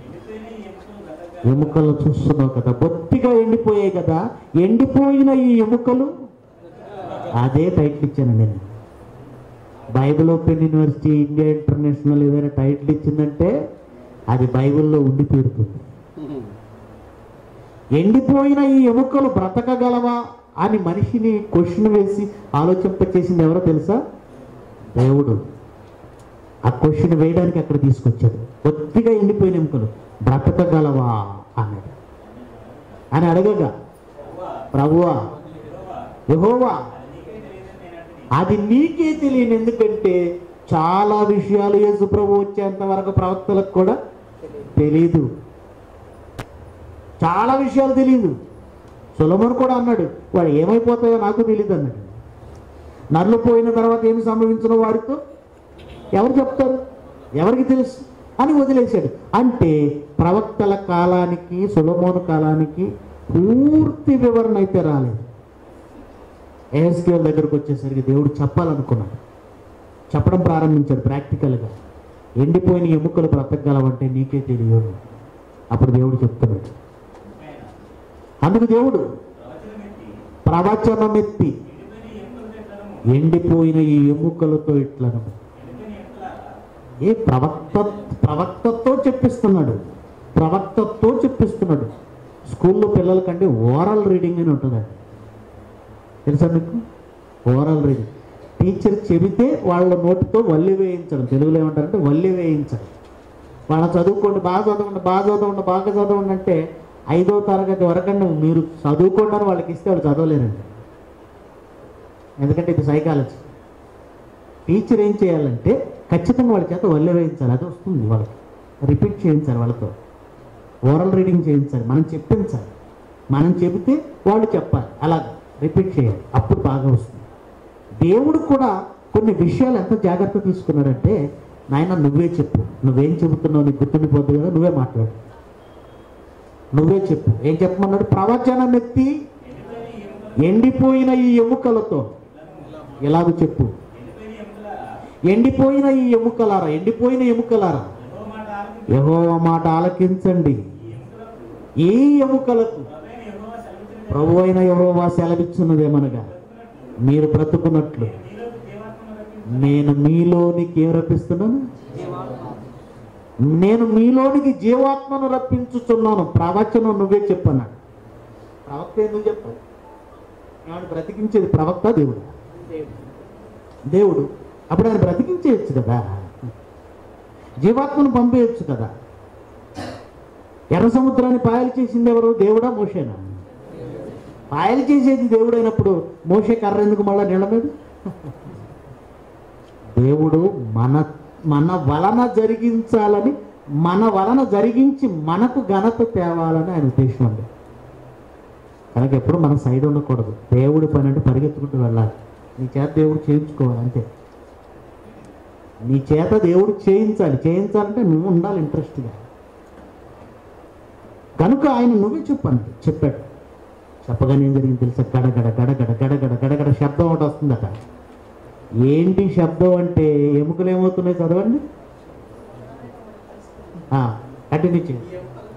ఎముకలు చూస్తున్నావు కదా, బొత్తిగా ఎండిపోయాయి కదా, ఎండిపోయిన ఈ ఎముకలు. అదే టైటిల్ ఇచ్చాను నేను. Bible open university India international ఏదైనా టైటిల్ ఇచ్చిందంటే అది బైబిల్లో ఉండి తీరుతుంది. ఎండిపోయిన ఈ ఎముకలు బ్రతకగలవా అని మనిషిని క్వశ్చన్ వేసి ఆలోచింపచేసింది ఎవరో తెలుసా? దేవుడు. ఆ క్వశ్చన్ వేయడానికి అక్కడ తీసుకొచ్చాడు. కొద్దిగా ఎండిపోయిన ఎముకలు బ్రతకగలవా అన్నాడు. అని అడగగా ప్రభువా యెహోవా అది నీకే తెలియని. ఎందుకంటే చాలా విషయాలు యేసు ప్రభు వచ్చేంత వరకు ప్రవక్తలకు కూడా తెలీదు. చాలా విషయాలు తెలియదు. సొలొమోను కూడా అన్నాడు వాడు ఏమైపోతాయో నాకు తెలియదు అన్నాడు. నరులు పోయిన తర్వాత ఏమి సంభవించిన వారితో ఎవరు చెప్తారు, ఎవరికి తెలుసు అని వదిలేశాడు. అంటే ప్రవక్తల కాలానికి సొలొమోను కాలానికి పూర్తి వివరణ అయితే రాలేదు. ఎహెజ్కేలు దగ్గరకు వచ్చేసరికి దేవుడు చెప్పాలనుకున్నాడు. చెప్పడం ప్రారంభించాడు ప్రాక్టికల్గా. ఎండిపోయిన ఎముకలు బ్రతకగలవంటే నీకే తెలియదు. అప్పుడు దేవుడు చెప్తున్నాడు. అందుకు దేవుడు ప్రవచనమెత్తి ఎండిపోయిన ఈ ఎముకలతో ఇట్లను ఏ ప్రవక్త ప్రవక్తతో చెప్పిస్తున్నాడు ప్రవక్తతో చెప్పిస్తున్నాడు స్కూల్లో పిల్లలకంటే ఓరల్ రీడింగ్ అని ఉంటుందండి, తెలుసా మీకు? ఓరల్ రీడింగ్ టీచర్ చెబితే వాళ్ళ నోటితో వల్లి వేయించడం, తెలుగులో ఏమంటారంటే వల్లి వేయించడం. వాళ్ళ చదువుకోండి, బాగా చదవండి, బాగా చదవండి, బాగా చదవండి అంటే ఐదో తరగతి వరకండి మీరు చదువుకోండి అని వాళ్ళకి ఇస్తే వాళ్ళు చదవలేరండి. ఎందుకంటే ఇది సైకాలజీ. టీచర్ ఏం చేయాలంటే ఖచ్చితంగా వాళ్ళ చేత వల్లి వేయించాలి, అది వస్తుంది వాళ్ళకి. రిపీట్ చేయించాలి, వాళ్ళతో ఓరల్ రీడింగ్ చేయించాలి, మనం చెప్పించాలి, మనం చెబితే వాళ్ళు చెప్పాలి, అలా రిపీట్ చేయాలి, అప్పుడు బాగా వస్తుంది. దేవుడు కూడా కొన్ని విషయాలు ఎంత జాగ్రత్త తీసుకున్నాడంటే, నాయన నువ్వే చెప్పు, నువ్వేం చెబుతున్నావు నీకు గుర్తుండిపోద్దు కదా, నువ్వే మాట్లాడు, నువ్వే చెప్పు. ఏం చెప్పమన్నాడు? ప్రవచనం ఎత్తి ఎండిపోయిన ఈ ఎముకలతో ఎలాగో చెప్పు. ఎండిపోయిన ఈ ఎముకలారా, ఎండిపోయిన ఎముకలారా యెహోవా మాట ఆలకించండి. ఈ ఎముకలకు ప్రభు అయిన యెహోవా సెలవిచ్చున్నదేమనగా, మీరు బ్రతుకున్నట్లు నేను మీలోనికి ఏం రప్పిస్తున్నాను? నేను మీలోనికి జీవాత్మను రప్పించుచున్నాను. ప్రవచనం నువ్వే చెప్పన్నాడు. ప్రవక్త ఎందుకు చెప్పాలి? ఆయన బ్రతికించేది ప్రవక్త దేవుడు, దేవుడు అప్పుడు ఆయన బ్రతికించేయచ్చు కదా, జీవాత్మను పంపేయచ్చు కదా. ఎర్ర సముద్రాన్ని పాయలు చేసింది ఎవరు? దేవుడా మోషేనా? పాయలు చేసేది దేవుడు అయినప్పుడు మోషే కర్ర ఎందుకు మళ్ళా నీళ్ళ మీద? దేవుడు మన మన వలన జరిగించాలని, మన వలన జరిగించి మనకు ఘనత తేవాలని ఆయన ఉద్దేశం అండి. కనుక ఎప్పుడు మన సైడ్ ఉండకూడదు. దేవుడి పని అంటే పరిగెత్తుకుంటూ వెళ్ళాలి. నీ చేత దేవుడు చేయించుకోవాలి అంతే. నీ చేత దేవుడు చేయించాలి, చేయించాలంటే నువ్వు ఉండాలి ఇంట్రెస్ట్గా. కనుక ఆయన నువ్వే చెప్పండి చెప్పాడు. చెప్పగానే ఏం జరిగింది తెలుసా? గడగడ గడగడ గడగడ గడగడ శబ్దం ఒకటి వస్తుందట. ఏంటి శబ్దం అంటే ఎముకలు ఏమవుతున్నాయి చదవండి. కంటిన్యూ చేయండి.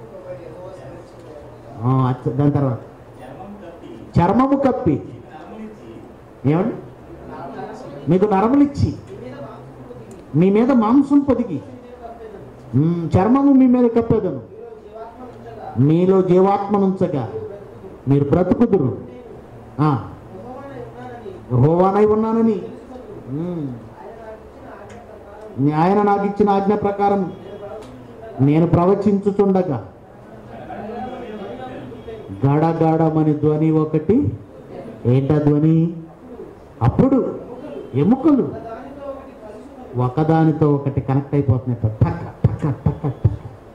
దాని తర్వాత చర్మము కప్పి, ఏమండి? మీకు నరములిచ్చి మీ మీద మాంసం పొదిగి చర్మము మీ మీద కప్పేదను, మీలో జీవాత్మనుంచగా మీరు బ్రతుకుదురు. యెహోవానై ఉన్నానని ఆయన నాకు ఇచ్చిన ఆజ్ఞ ప్రకారం నేను ప్రవచించుచుండగా గడగడమని ధ్వని ఒకటి. ఏంటా ధ్వని? అప్పుడు ఎముకలు ఒకదానితో ఒకటి కనెక్ట్ అయిపోతున్నాయి. టక్క టక్క టక్క టక్క.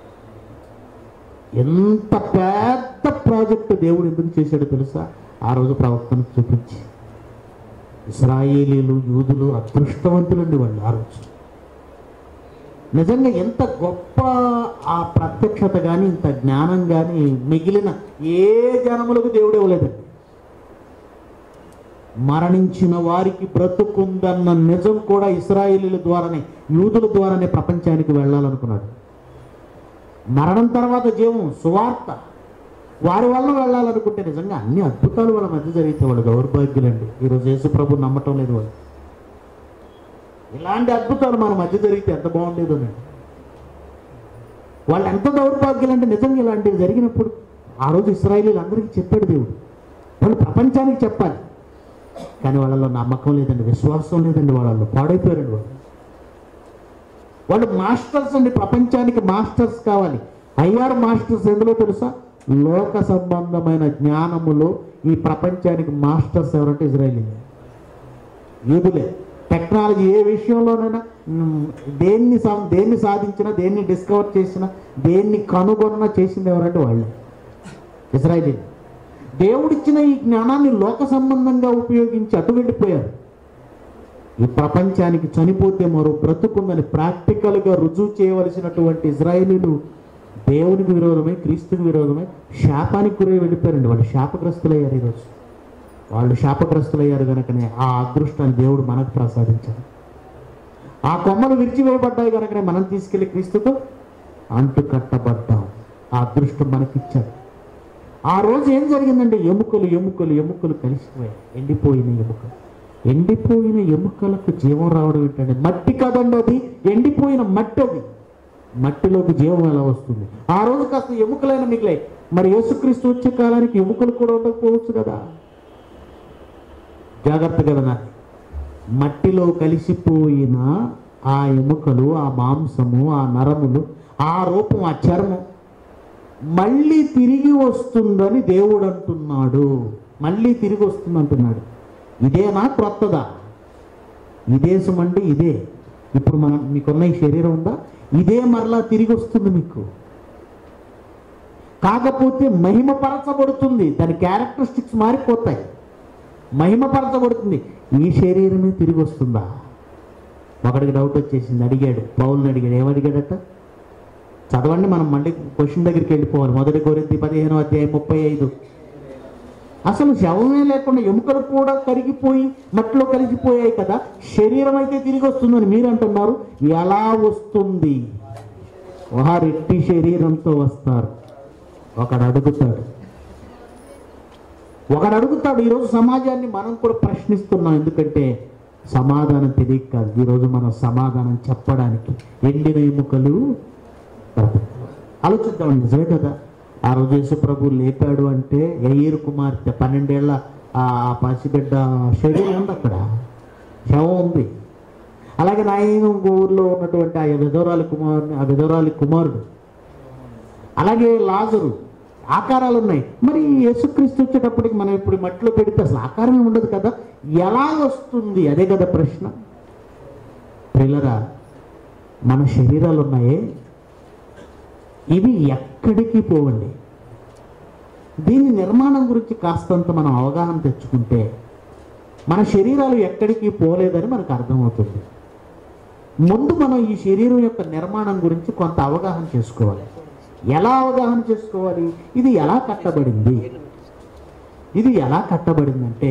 ఎంత పెద్ద ప్రాజెక్టు దేవుడు ఎందుకు చేశాడో తెలుసా? ఆ రోజు ప్రవక్తను చూపించి. ఇశ్రాయేలీలు యూదులు అదృష్టవంతులండి వాళ్ళు ఆ రోజు. నిజంగా ఎంత గొప్ప ఆ ప్రత్యక్షత కానీ, ఇంత జ్ఞానం కానీ మిగిలిన ఏ జనములకు దేవుడు ఇవ్వలేదండి. మరణించిన వారికి బ్రతుకుందన్న నిజం కూడా ఇశ్రాయేలీల ద్వారానే, యూదుల ద్వారానే ప్రపంచానికి వెళ్ళాలనుకున్నాడు. మరణం తర్వాత జీవం, సువార్త వారి వల్ల వెళ్ళాలనుకుంటే నిజంగా అన్ని అద్భుతాలు వాళ్ళ మధ్య జరిగితే వాళ్ళు దౌర్భాగ్యులండి. ఈరోజు యేసు ప్రభు నమ్మటం లేదు వాళ్ళు. ఇలాంటి అద్భుతాలు మన మధ్య జరిగితే ఎంత బాగుండేదోనండి. వాళ్ళు ఎంత దౌర్భాగ్యులంటే నిజంగా ఇలాంటివి జరిగినప్పుడు ఆ రోజు ఇశ్రాయేలీలు అందరికీ చెప్పాడు దేవుడు. వాళ్ళు ప్రపంచానికి చెప్పాలి, కానీ వాళ్ళలో నమ్మకం లేదండి, విశ్వాసం లేదండి, వాళ్ళలో పాడైపోయారండి. వాళ్ళు వాళ్ళు మాస్టర్స్ అండి, ప్రపంచానికి మాస్టర్స్ కావాలి. అయ్యారు మాస్టర్స్ ఎందులో తెలుసా? లోక సంబంధమైన జ్ఞానములో ఈ ప్రపంచానికి మాస్టర్స్ ఎవరంటే ఇజ్రాయేలీలే, యూదులే. టెక్నాలజీ ఏ విషయంలోనైనా దేన్ని దేన్ని సాధించినా, దేన్ని డిస్కవర్ చేసినా, దేన్ని కనుగొన్నా చేసింది ఎవరంటే వాళ్ళే, ఇజ్రాయేలీలే. దేవుడిచ్చిన ఈ జ్ఞానాన్ని లోక సంబంధంగా ఉపయోగించి అటు వెళ్ళిపోయారు. ఈ ప్రపంచానికి చనిపోతే మరో బ్రతుకుందని ప్రాక్టికల్గా రుజువు చేయవలసినటువంటి ఇజ్రాయేలీలు దేవునికి విరోధమై, క్రీస్తుకి విరోధమై శాపానికి గురై వెళ్ళిపోయారండి. వాళ్ళు శాపగ్రస్తులయ్యారు. ఈరోజు వాళ్ళు శాపగ్రస్తులయ్యారు కనుకనే ఆ అదృష్టాన్ని దేవుడు మనకు ప్రసాదించాడు. ఆ కొమ్మలు విరిచివేయబడ్డాయి కనుకనే మనం తీసుకెళ్లి క్రీస్తుతో అంటు కట్టబడ్డాం. ఆ అదృష్టం మనకిచ్చాడు. ఆ రోజు ఏం జరిగిందంటే ఎముకలు ఎముకలు ఎముకలు కలిసిపోయాయి. ఎండిపోయిన ఎముకలు. ఎండిపోయిన ఎముకలకు జీవం రావడం ఏంటంటే మట్టి కదండి, అది ఎండిపోయిన మట్టి. అది మట్టిలోకి జీవం ఎలా వస్తుంది? ఆ రోజు కాస్త ఎముకలైన మిగిలాయి. మరి యేసుక్రీస్తు వచ్చే కాలానికి ఎముకలు కూడా ఉండకపోవచ్చు కదా. జాగ్రత్తగా వినాలి. మట్టిలో కలిసిపోయిన ఆ ఎముకలు, ఆ మాంసము, ఆ నరములు, ఆ రూపం, ఆ చర్మం మళ్ళీ తిరిగి వస్తుందని దేవుడు అంటున్నాడు. మళ్ళీ తిరిగి వస్తుంది అంటున్నాడు. ఇదేనా క్రొత్తదా? ఈ దేశం అంటే ఇదే. ఇప్పుడు మనం మీకున్న ఈ శరీరం ఉందా, ఇదే మరలా తిరిగి వస్తుంది మీకు. కాకపోతే మహిమపరచబడుతుంది. దాని క్యారెక్టరిస్టిక్స్ మారిపోతాయి. మహిమపరచబడుతుంది. ఈ శరీరమే తిరిగి వస్తుందా? ఒకడికి డౌట్ వచ్చేసింది, అడిగాడు, పౌలుని అడిగాడు. ఏమడిగాడట? చదవండి, మనం మళ్ళీ క్వశ్చన్ దగ్గరికి వెళ్ళిపోవాలి. మొదటి కొరింథీ పదిహేను అధ్యాయం ముప్పై ఐదు. అసలు శవమే లేకుండా ఎముకలు కూడా కరిగిపోయి మట్టిలో కలిసిపోయాయి కదా, శరీరం అయితే తిరిగి వస్తుందని మీరు అంటున్నారు. ఎలా వస్తుంది? వారు ఎట్టి శరీరంతో వస్తారు. ఒకడు అడుగుతాడు ఒకడు అడుగుతాడు ఈరోజు సమాజాన్ని మనం కూడా ప్రశ్నిస్తున్నాం. ఎందుకంటే సమాధానం తెలియక కాదు. ఈరోజు మనం సమాధానం చెప్పడానికి ఎండిన ఎముకలు ఆలోచిద్దామండి. నిజమే కదా. ఆ రోజు యేసు ప్రభు లేపాడు అంటే యయీరు కుమార్తె పన్నెండేళ్ల ఆ పసిబిడ్డ శరీరం ఉంది, అక్కడ శవం ఉంది. అలాగే నాయన ఊళ్ళో ఉన్నటువంటి ఆ విధవరాలి కుమారుని ఆ విధవరాలి కుమారుడు, అలాగే లాజరు, ఆకారాలు ఉన్నాయి. మరి యేసుక్రీస్తు వచ్చేటప్పటికి మనం ఇప్పుడు మట్టిలో పెడితే అసలు ఆకారమే ఉండదు కదా, ఎలా వస్తుంది? అదే కదా ప్రశ్న. ప్రియులరా, మన శరీరాలు ఉన్నాయే, ఇవి ఎక్కడికి పోవండి. దీని నిర్మాణం గురించి కాస్తంత మనం అవగాహన తెచ్చుకుంటే మన శరీరాలు ఎక్కడికి పోలేదని మనకు అర్థమవుతుంది. ముందు మనం ఈ శరీరం యొక్క నిర్మాణం గురించి కొంత అవగాహన చేసుకోవాలి. ఎలా అవగాహన చేసుకోవాలి? ఇది ఎలా కట్టబడింది? ఇది ఎలా కట్టబడిందంటే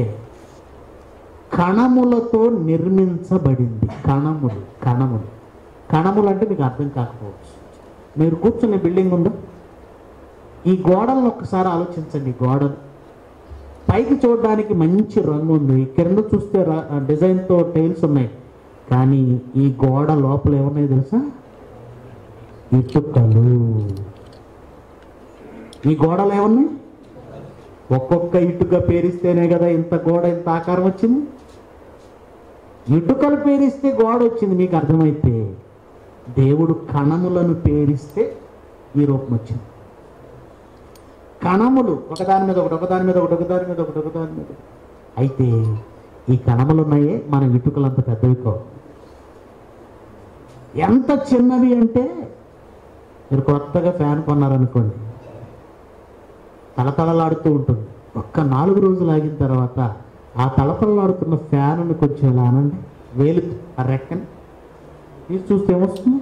కణములతో నిర్మించబడింది. కణములు కణములు కణములు అంటే మీకు అర్థం కాకపోవచ్చు. మీరు కూర్చునే బిల్డింగ్ ఉందా, ఈ గోడలను ఒక్కసారి ఆలోచించండి. గోడలు పైకి చూడడానికి మంచి రంగు ఉంది, కింద చూస్తే డిజైన్తో టైల్స్ ఉన్నాయి. కానీ ఈ గోడ లోపల ఏమున్నాయి తెలుసా? ఇటుకలు. ఈ గోడలు ఏమున్నాయి? ఒక్కొక్క ఇటుక పేరిస్తేనే కదా ఇంత గోడ ఇంత ఆకారం వచ్చింది. ఇటుకలు పేరిస్తే గోడ వచ్చింది. మీకు అర్థమైతే దేవుడు కణములను పేరిస్తే ఈ రూపం వచ్చింది. కణములు ఒకదాని మీద ఒకటి ఒకదాని మీద ఒకటి ఒకదాని మీద ఒకటి ఒకదాని మీద. అయితే ఈ కణములు ఉన్నాయే మన ఇటుకలు అంత పెద్దవి కావు. ఎంత చిన్నవి అంటే మీరు కొత్తగా ఫ్యాన్ కొన్నారనుకోండి, తలతలలాడుతూ ఉంటుంది. ఒక్క నాలుగు రోజులు ఆగిన తర్వాత ఆ తలతలలాడుతున్న ఫ్యాన్ను కొంచెం ఇలా అనండి, వేలు ఆ రెక్కని తీసి చూస్తే ఏమొస్తుంది?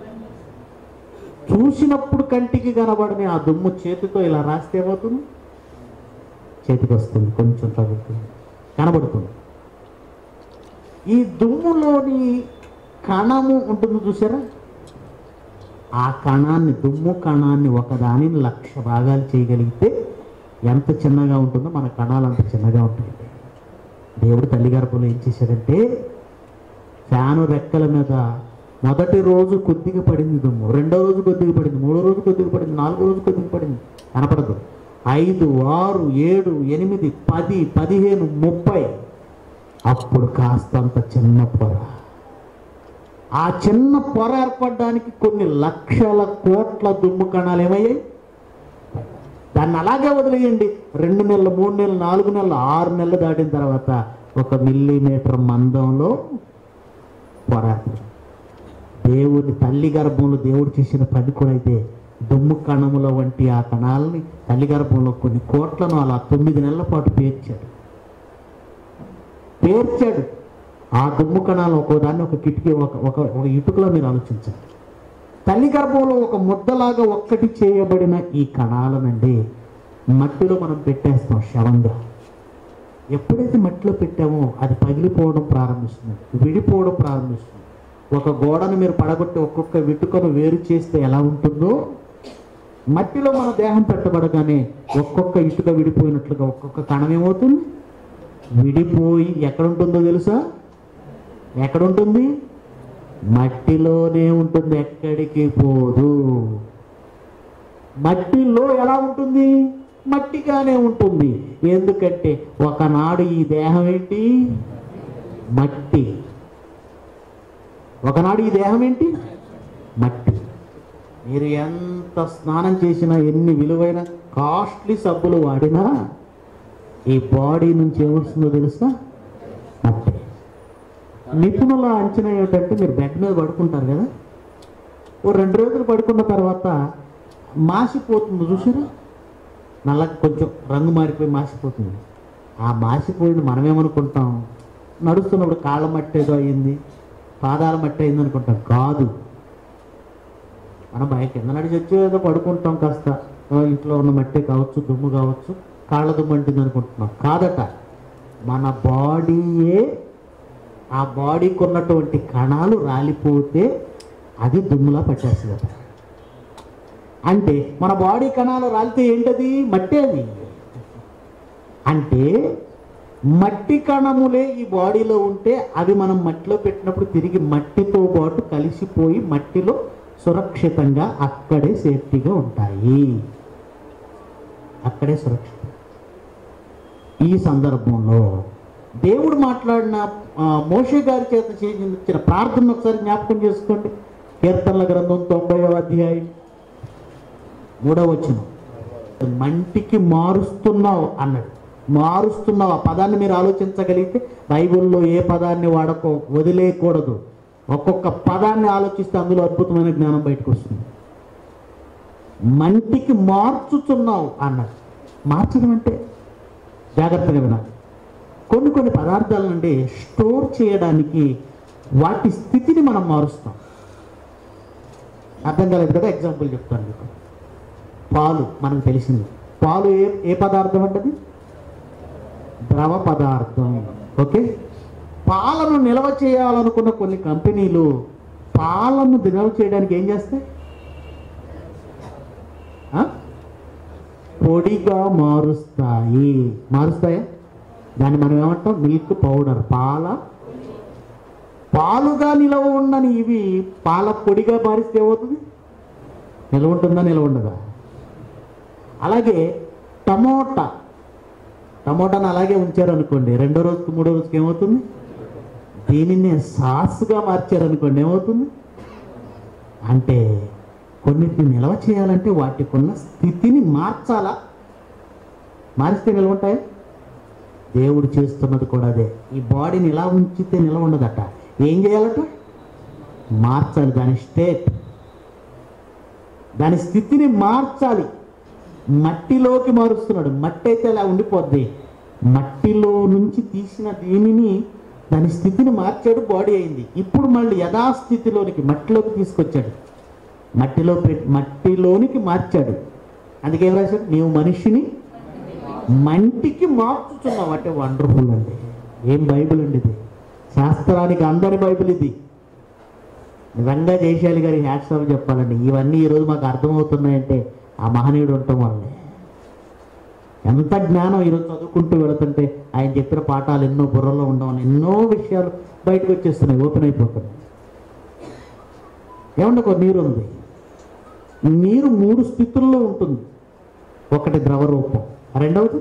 చూసినప్పుడు కంటికి కనబడని ఆ దుమ్ము చేతితో ఇలా రాస్తే ఏమవుతుంది? చేతికి వస్తుంది, కొంచెం తగ్గుతుంది, కనబడుతుంది. ఈ దుమ్ములోని కణము ఉంటుంది చూసారా? ఆ కణాన్ని, దుమ్ము కణాన్ని ఒకదానిని లక్ష భాగాలు చేయగలిగితే ఎంత చిన్నగా ఉంటుందో మన కణాలు అంత చిన్నగా ఉంటాయి. దేవుడు తల్లి గర్భంలో ఏం చేశాడంటే ఫ్యాను రెక్కల మీద మొదటి రోజు కొద్దిగా పడింది దుమ్ము, రెండో రోజు కొద్దిగా పడింది, మూడో రోజు కొద్దిగా పడింది, నాలుగో రోజు కొద్దిగా పడింది, కనపడదు. ఐదు, ఆరు, ఏడు, ఎనిమిది, పది, పదిహేను, ముప్పై, అప్పుడు కాస్తంత చిన్న పొర. ఆ చిన్న పొర ఏర్పడడానికి కొన్ని లక్షల కోట్ల దుమ్ము కణాలు ఏమయ్యాయి? దాన్ని అలాగే వదిలేయండి. రెండు నెలలు, మూడు నెలలు, నాలుగు నెలలు, ఆరు నెలలు దాటిన తర్వాత ఒక మిల్లీమీటర్ మందంలో పొర. దేవుని తల్లి గర్భంలో దేవుడు చేసిన పని కూడా అయితే దుమ్ము కణముల వంటి ఆ కణాలని తల్లి గర్భంలో కొన్ని కోట్లను అలా తొమ్మిది నెలల పాటు పేర్చాడు పేర్చాడు ఆ దుమ్ము కణాలు ఒక్కోదాన్ని ఒక కిటికీ, ఒక ఒక ఒక ఇటుకలో మీరు ఆలోచించండి. తల్లి గర్భంలో ఒక ముద్దలాగా ఒక్కటి చేయబడిన ఈ కణాలనండి మట్టిలో మనం పెట్టేస్తాం శవంగా. ఎప్పుడైతే మట్టిలో పెట్టామో అది పగిలిపోవడం ప్రారంభిస్తుంది, విడిపోవడం ప్రారంభిస్తుంది. ఒక గోడను మీరు పడగొట్టి ఒక్కొక్క ఇటుకను వేరు చేస్తే ఎలా ఉంటుందో మట్టిలో మన దేహం పెట్టబడగానే ఒక్కొక్క ఇటుక విడిపోయినట్లుగా ఒక్కొక్క కణం ఏమవుతుంది? విడిపోయి ఎక్కడ ఉంటుందో తెలుసా? ఎక్కడ ఉంటుంది? మట్టిలోనే ఉంటుంది, ఎక్కడికి పోదు. మట్టిలో ఎలా ఉంటుంది? మట్టిగానే ఉంటుంది. ఎందుకంటే ఒకనాడు ఈ దేహం ఏంటి? మట్టి. ఒకనాడు ఈ దేహం ఏంటి? మట్టి. మీరు ఎంత స్నానం చేసినా, ఎన్ని విలువైన కాస్ట్లీ సబ్బులు వాడినా ఈ బాడీ నుంచి ఏమొస్తుందో తెలుసా? మట్టి. నిపుణుల అంచనా ఏమిటంటే, మీరు బెడ్ మీద పడుకుంటారు కదా, ఓ రెండు రోజులు పడుకున్న తర్వాత మాసిపోతుంది చూసారా, నల్ల కొంచెం రంగు మారిపోయి మాసిపోతుంది. ఆ మాసిపోయింది మనమేమనుకుంటాం, నడుస్తున్నప్పుడు కాళ్ళ మట్టి ఏదో అయింది, పాదాల మట్టి అయింది అనుకుంటాం. కాదు, మనం బయట కింద నడిచి వచ్చి ఏదో పడుకుంటాం, కాస్త ఇంట్లో ఉన్న మట్టి కావచ్చు, దుమ్ము కావచ్చు, కాళ్ళ దుమ్ము అంటుంది అనుకుంటున్నాం. కాదట, మన బాడీయే, ఆ బాడీకి ఉన్నటువంటి కణాలు రాలిపోతే అది దుమ్ములా పట్టేస్తుందట. అంటే మన బాడీ కణాలు రాలితే ఏంటది? మట్టి. అది అంటే మట్టి కణములే ఈ బాడీలో ఉంటే అవి మనం మట్టిలో పెట్టినప్పుడు తిరిగి మట్టితో పాటు కలిసిపోయి మట్టిలో సురక్షితంగా అక్కడే సేఫ్టీగా ఉంటాయి. అక్కడే సురక్షితం. ఈ సందర్భంలో దేవుడు మాట్లాడిన మోషే గారి చేత చేయించిన ప్రార్థన ఒకసారి జ్ఞాపకం చేసుకోండి. కీర్తనల గ్రంథం తొంభైవ అధ్యాయం మూడవ వచనం. మంటికి మారుస్తున్నావు అన్నాడు. మారుస్తున్నావు, ఆ పదాన్ని మీరు ఆలోచించగలిగితే బైబిల్లో ఏ పదాన్ని వాడకో, వదిలేయకూడదు. ఒక్కొక్క పదాన్ని ఆలోచిస్తే అందులో అద్భుతమైన జ్ఞానం బయటకు వస్తుంది. మంటికి మార్చుతున్నావు అన్నాడు. మార్చడం అంటే జాగ్రత్తగా వినాలి. కొన్ని కొన్ని పదార్థాల నుండి స్టోర్ చేయడానికి వాటి స్థితిని మనం మారుస్తాం. అర్థం కాలేదు కదా? ఎగ్జాంపుల్ చెప్తాను మీకు. పాలు మనకు తెలిసింది. పాలు ఏ ఏ పదార్థం అంటది? ద్రవ పదార్థం. ఓకే. పాలను నిల్వ చేయాలనుకున్న కొన్ని కంపెనీలు పాలను నిల్వ చేయడానికి ఏం చేస్తాయి? పొడిగా మారుస్తాయి. మారుస్తాయా? దాన్ని మనం ఏమంటాం? Milk powder. పాల పాలుగా నిలవ ఉండని ఇవి పాల పొడిగా మారిస్తే ఏమవుతుంది? నిలవ ఉంటుందా? నిలవ ఉండదా? అలాగే టమోటా, టమోటాను అలాగే ఉంచారనుకోండి, రెండో రోజుకి మూడో రోజుకి ఏమవుతుంది? దీనిని సాస్గా మార్చారనుకోండి, ఏమవుతుంది? అంటే కొన్నిటిని నిల్వ చేయాలంటే వాటికి ఉన్న స్థితిని మార్చాలా? మారిస్తే నిల్వ ఉంటాయా? దేవుడు చేస్తున్నది కూడా అదే. ఈ బాడీని ఇలా ఉంచితే నిల్వ ఉండదట. ఏం చేయాలట? మార్చాలి. దాని స్టేట్, దాని స్థితిని మార్చాలి. మట్టిలోకి మారుస్తున్నాడు. మట్టి అయితే అలా ఉండిపోద్ది. మట్టిలో నుంచి తీసిన దీనిని, దాని స్థితిని మార్చాడు, బాడీ అయింది. ఇప్పుడు మళ్ళీ యథాస్థితిలోనికి, మట్టిలోకి తీసుకొచ్చాడు. మట్టిలో పెట్టి మట్టిలోనికి మార్చాడు. అందుకే ఏం రాశాడు? నీవు మనిషిని మంటికి మార్చుతున్నావు. అంటే వండర్ఫుల్ అండి. ఏం బైబిల్ అండి ఇది! శాస్త్రానికి అందరి బైబిల్ ఇది. నిజంగా జయశాలి గారి హ్యాట్స్ ఆఫ్ చెప్పాలండి. ఇవన్నీ ఈరోజు మాకు అర్థమవుతున్నాయంటే ఆ మహనీయుడు ఉండటం వల్లే. ఎంత జ్ఞానం ఈరోజు చదువుకుంటూ వెళుతుంటే ఆయన చెప్పిన పాఠాలు ఎన్నో బుర్రలో ఉండడం, ఎన్నో విషయాలు బయటకు వచ్చేస్తున్నాయి, ఓపెన్ అయిపోతున్నాయి. ఏమంటే ఒక నీరు ఉంది. నీరు మూడు స్థితుల్లో ఉంటుంది. ఒకటి ద్రవ రూపం, రెండవది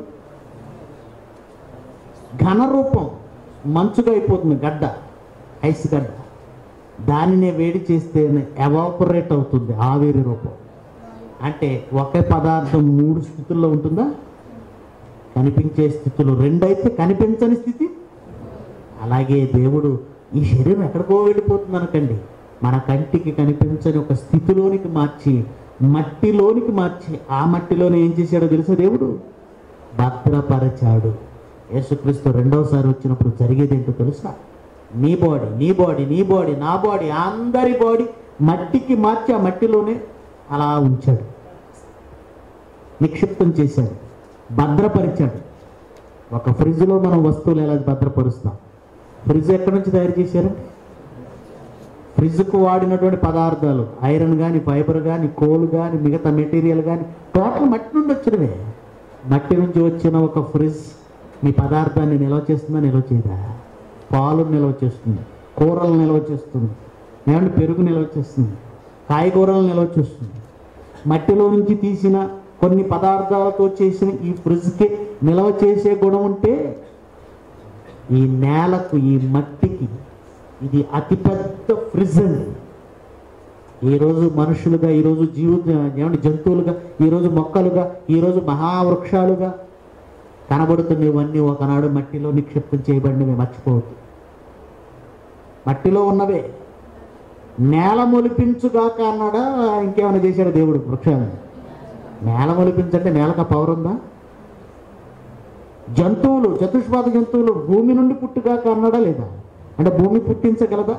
ఘన రూపం, మంచుగా అయిపోతుంది, గడ్డ, ఐస్ గడ్డ. దానినే వేడి చేస్తే ఎవాపరేట్ అవుతుంది, ఆవిరి రూపం. అంటే ఒకే పదార్థం మూడు స్థితుల్లో ఉంటుందా? కనిపించే స్థితులు రెండైతే కనిపించని స్థితి. అలాగే దేవుడు ఈ శరీరం ఎక్కడికో వెళ్ళిపోతుంది అనకండి, మన కంటికి కనిపించని ఒక స్థితిలోనికి మార్చి, మట్టిలోనికి మార్చి, ఆ మట్టిలోనే ఏం చేశాడో తెలుసా? దేవుడు భద్రపరచాడు. యేసుక్రీస్తు రెండవసారి వచ్చినప్పుడు జరిగేది ఏంటో తెలుసా? నీ బాడీ, నీ బాడీ, నీ బాడీ, నా బాడీ, అందరి బాడీ మట్టికి మార్చి ఆ మట్టిలోనే అలా ఉంచాడు, నిక్షిప్తం చేశాడు, భద్రపరిచాడు. ఒక ఫ్రిడ్జ్లో మనం వస్తువులు ఎలా భద్రపరుస్తాం? ఫ్రిడ్జ్ ఎక్కడి నుంచి తయారు చేశారంటే, ఫ్రిడ్జ్కు వాడినటువంటి పదార్థాలు ఐరన్ కానీ, ఫైబర్ కానీ, కోల్ కానీ, మిగతా మెటీరియల్ కానీ టోటల్ మట్టి నుండి వచ్చినవే. మట్టి నుంచి వచ్చిన ఒక ఫ్రిడ్జ్ మీ పదార్థాన్ని నిల్వ చేస్తుందా? నిల్వ చేయదా? పాలు నిల్వ చేస్తుంది, కూరలు నిల్వ చేస్తుంది, ఏమంటే పెరుగు నిల్వ చేస్తుంది, కాయగూరలు నిల్వ చేస్తుంది. మట్టిలో నుంచి తీసిన కొన్ని పదార్థాలతో చేసిన ఈ ఫ్రిడ్జ్కి నిల్వ చేసే గుణం ఉంటే ఈ నేలకు, ఈ మట్టికి ఇది అతిపెద్ద ఫ్రిడ్జ్ అండి. ఈరోజు మనుషులుగా, ఈరోజు జీవిత ఏమంటే జంతువులుగా, ఈరోజు మొక్కలుగా, ఈరోజు మహావృక్షాలుగా కనబడుతున్నవన్నీ ఒకనాడు మట్టిలో నిక్షిప్తం చేయబడినవి. మర్చిపోవద్దు, మట్టిలో ఉన్నవే. నేల మొలిపించుగాక అన్నాడా, ఇంకేమైనా చేశాడు దేవుడు వృక్షాలను? నేల మొలిపించంటే నేలకు పవర్ ఉందా? జంతువులు, చతుష్పాద జంతువులు భూమి నుండి పుట్టుగాక అన్నాడా లేదా? అంటే భూమి పుట్టించగలదా?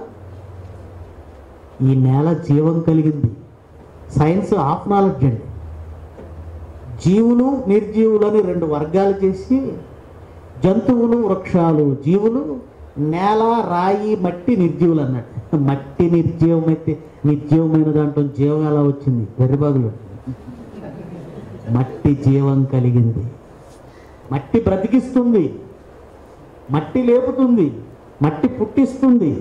ఈ నేల జీవం కలిగింది. సైన్స్ ఆఫ్ నాలెడ్జ్ అండి. జీవులు నిర్జీవులు అని రెండు వర్గాలు చేసి, జంతువులు వృక్షాలు, జీవులు నేల, రాయి, మట్టి నిర్జీవులు అన్నట్టు. మట్టి నిర్జీవమైతే నిర్జీవమైన దాంట్లో జీవం ఎలా వచ్చింది? వెర్రిబాగులు. మట్టి జీవం కలిగింది. మట్టి బ్రతికిస్తుంది, మట్టి లేపుతుంది, మట్టి పుట్టిస్తుంది.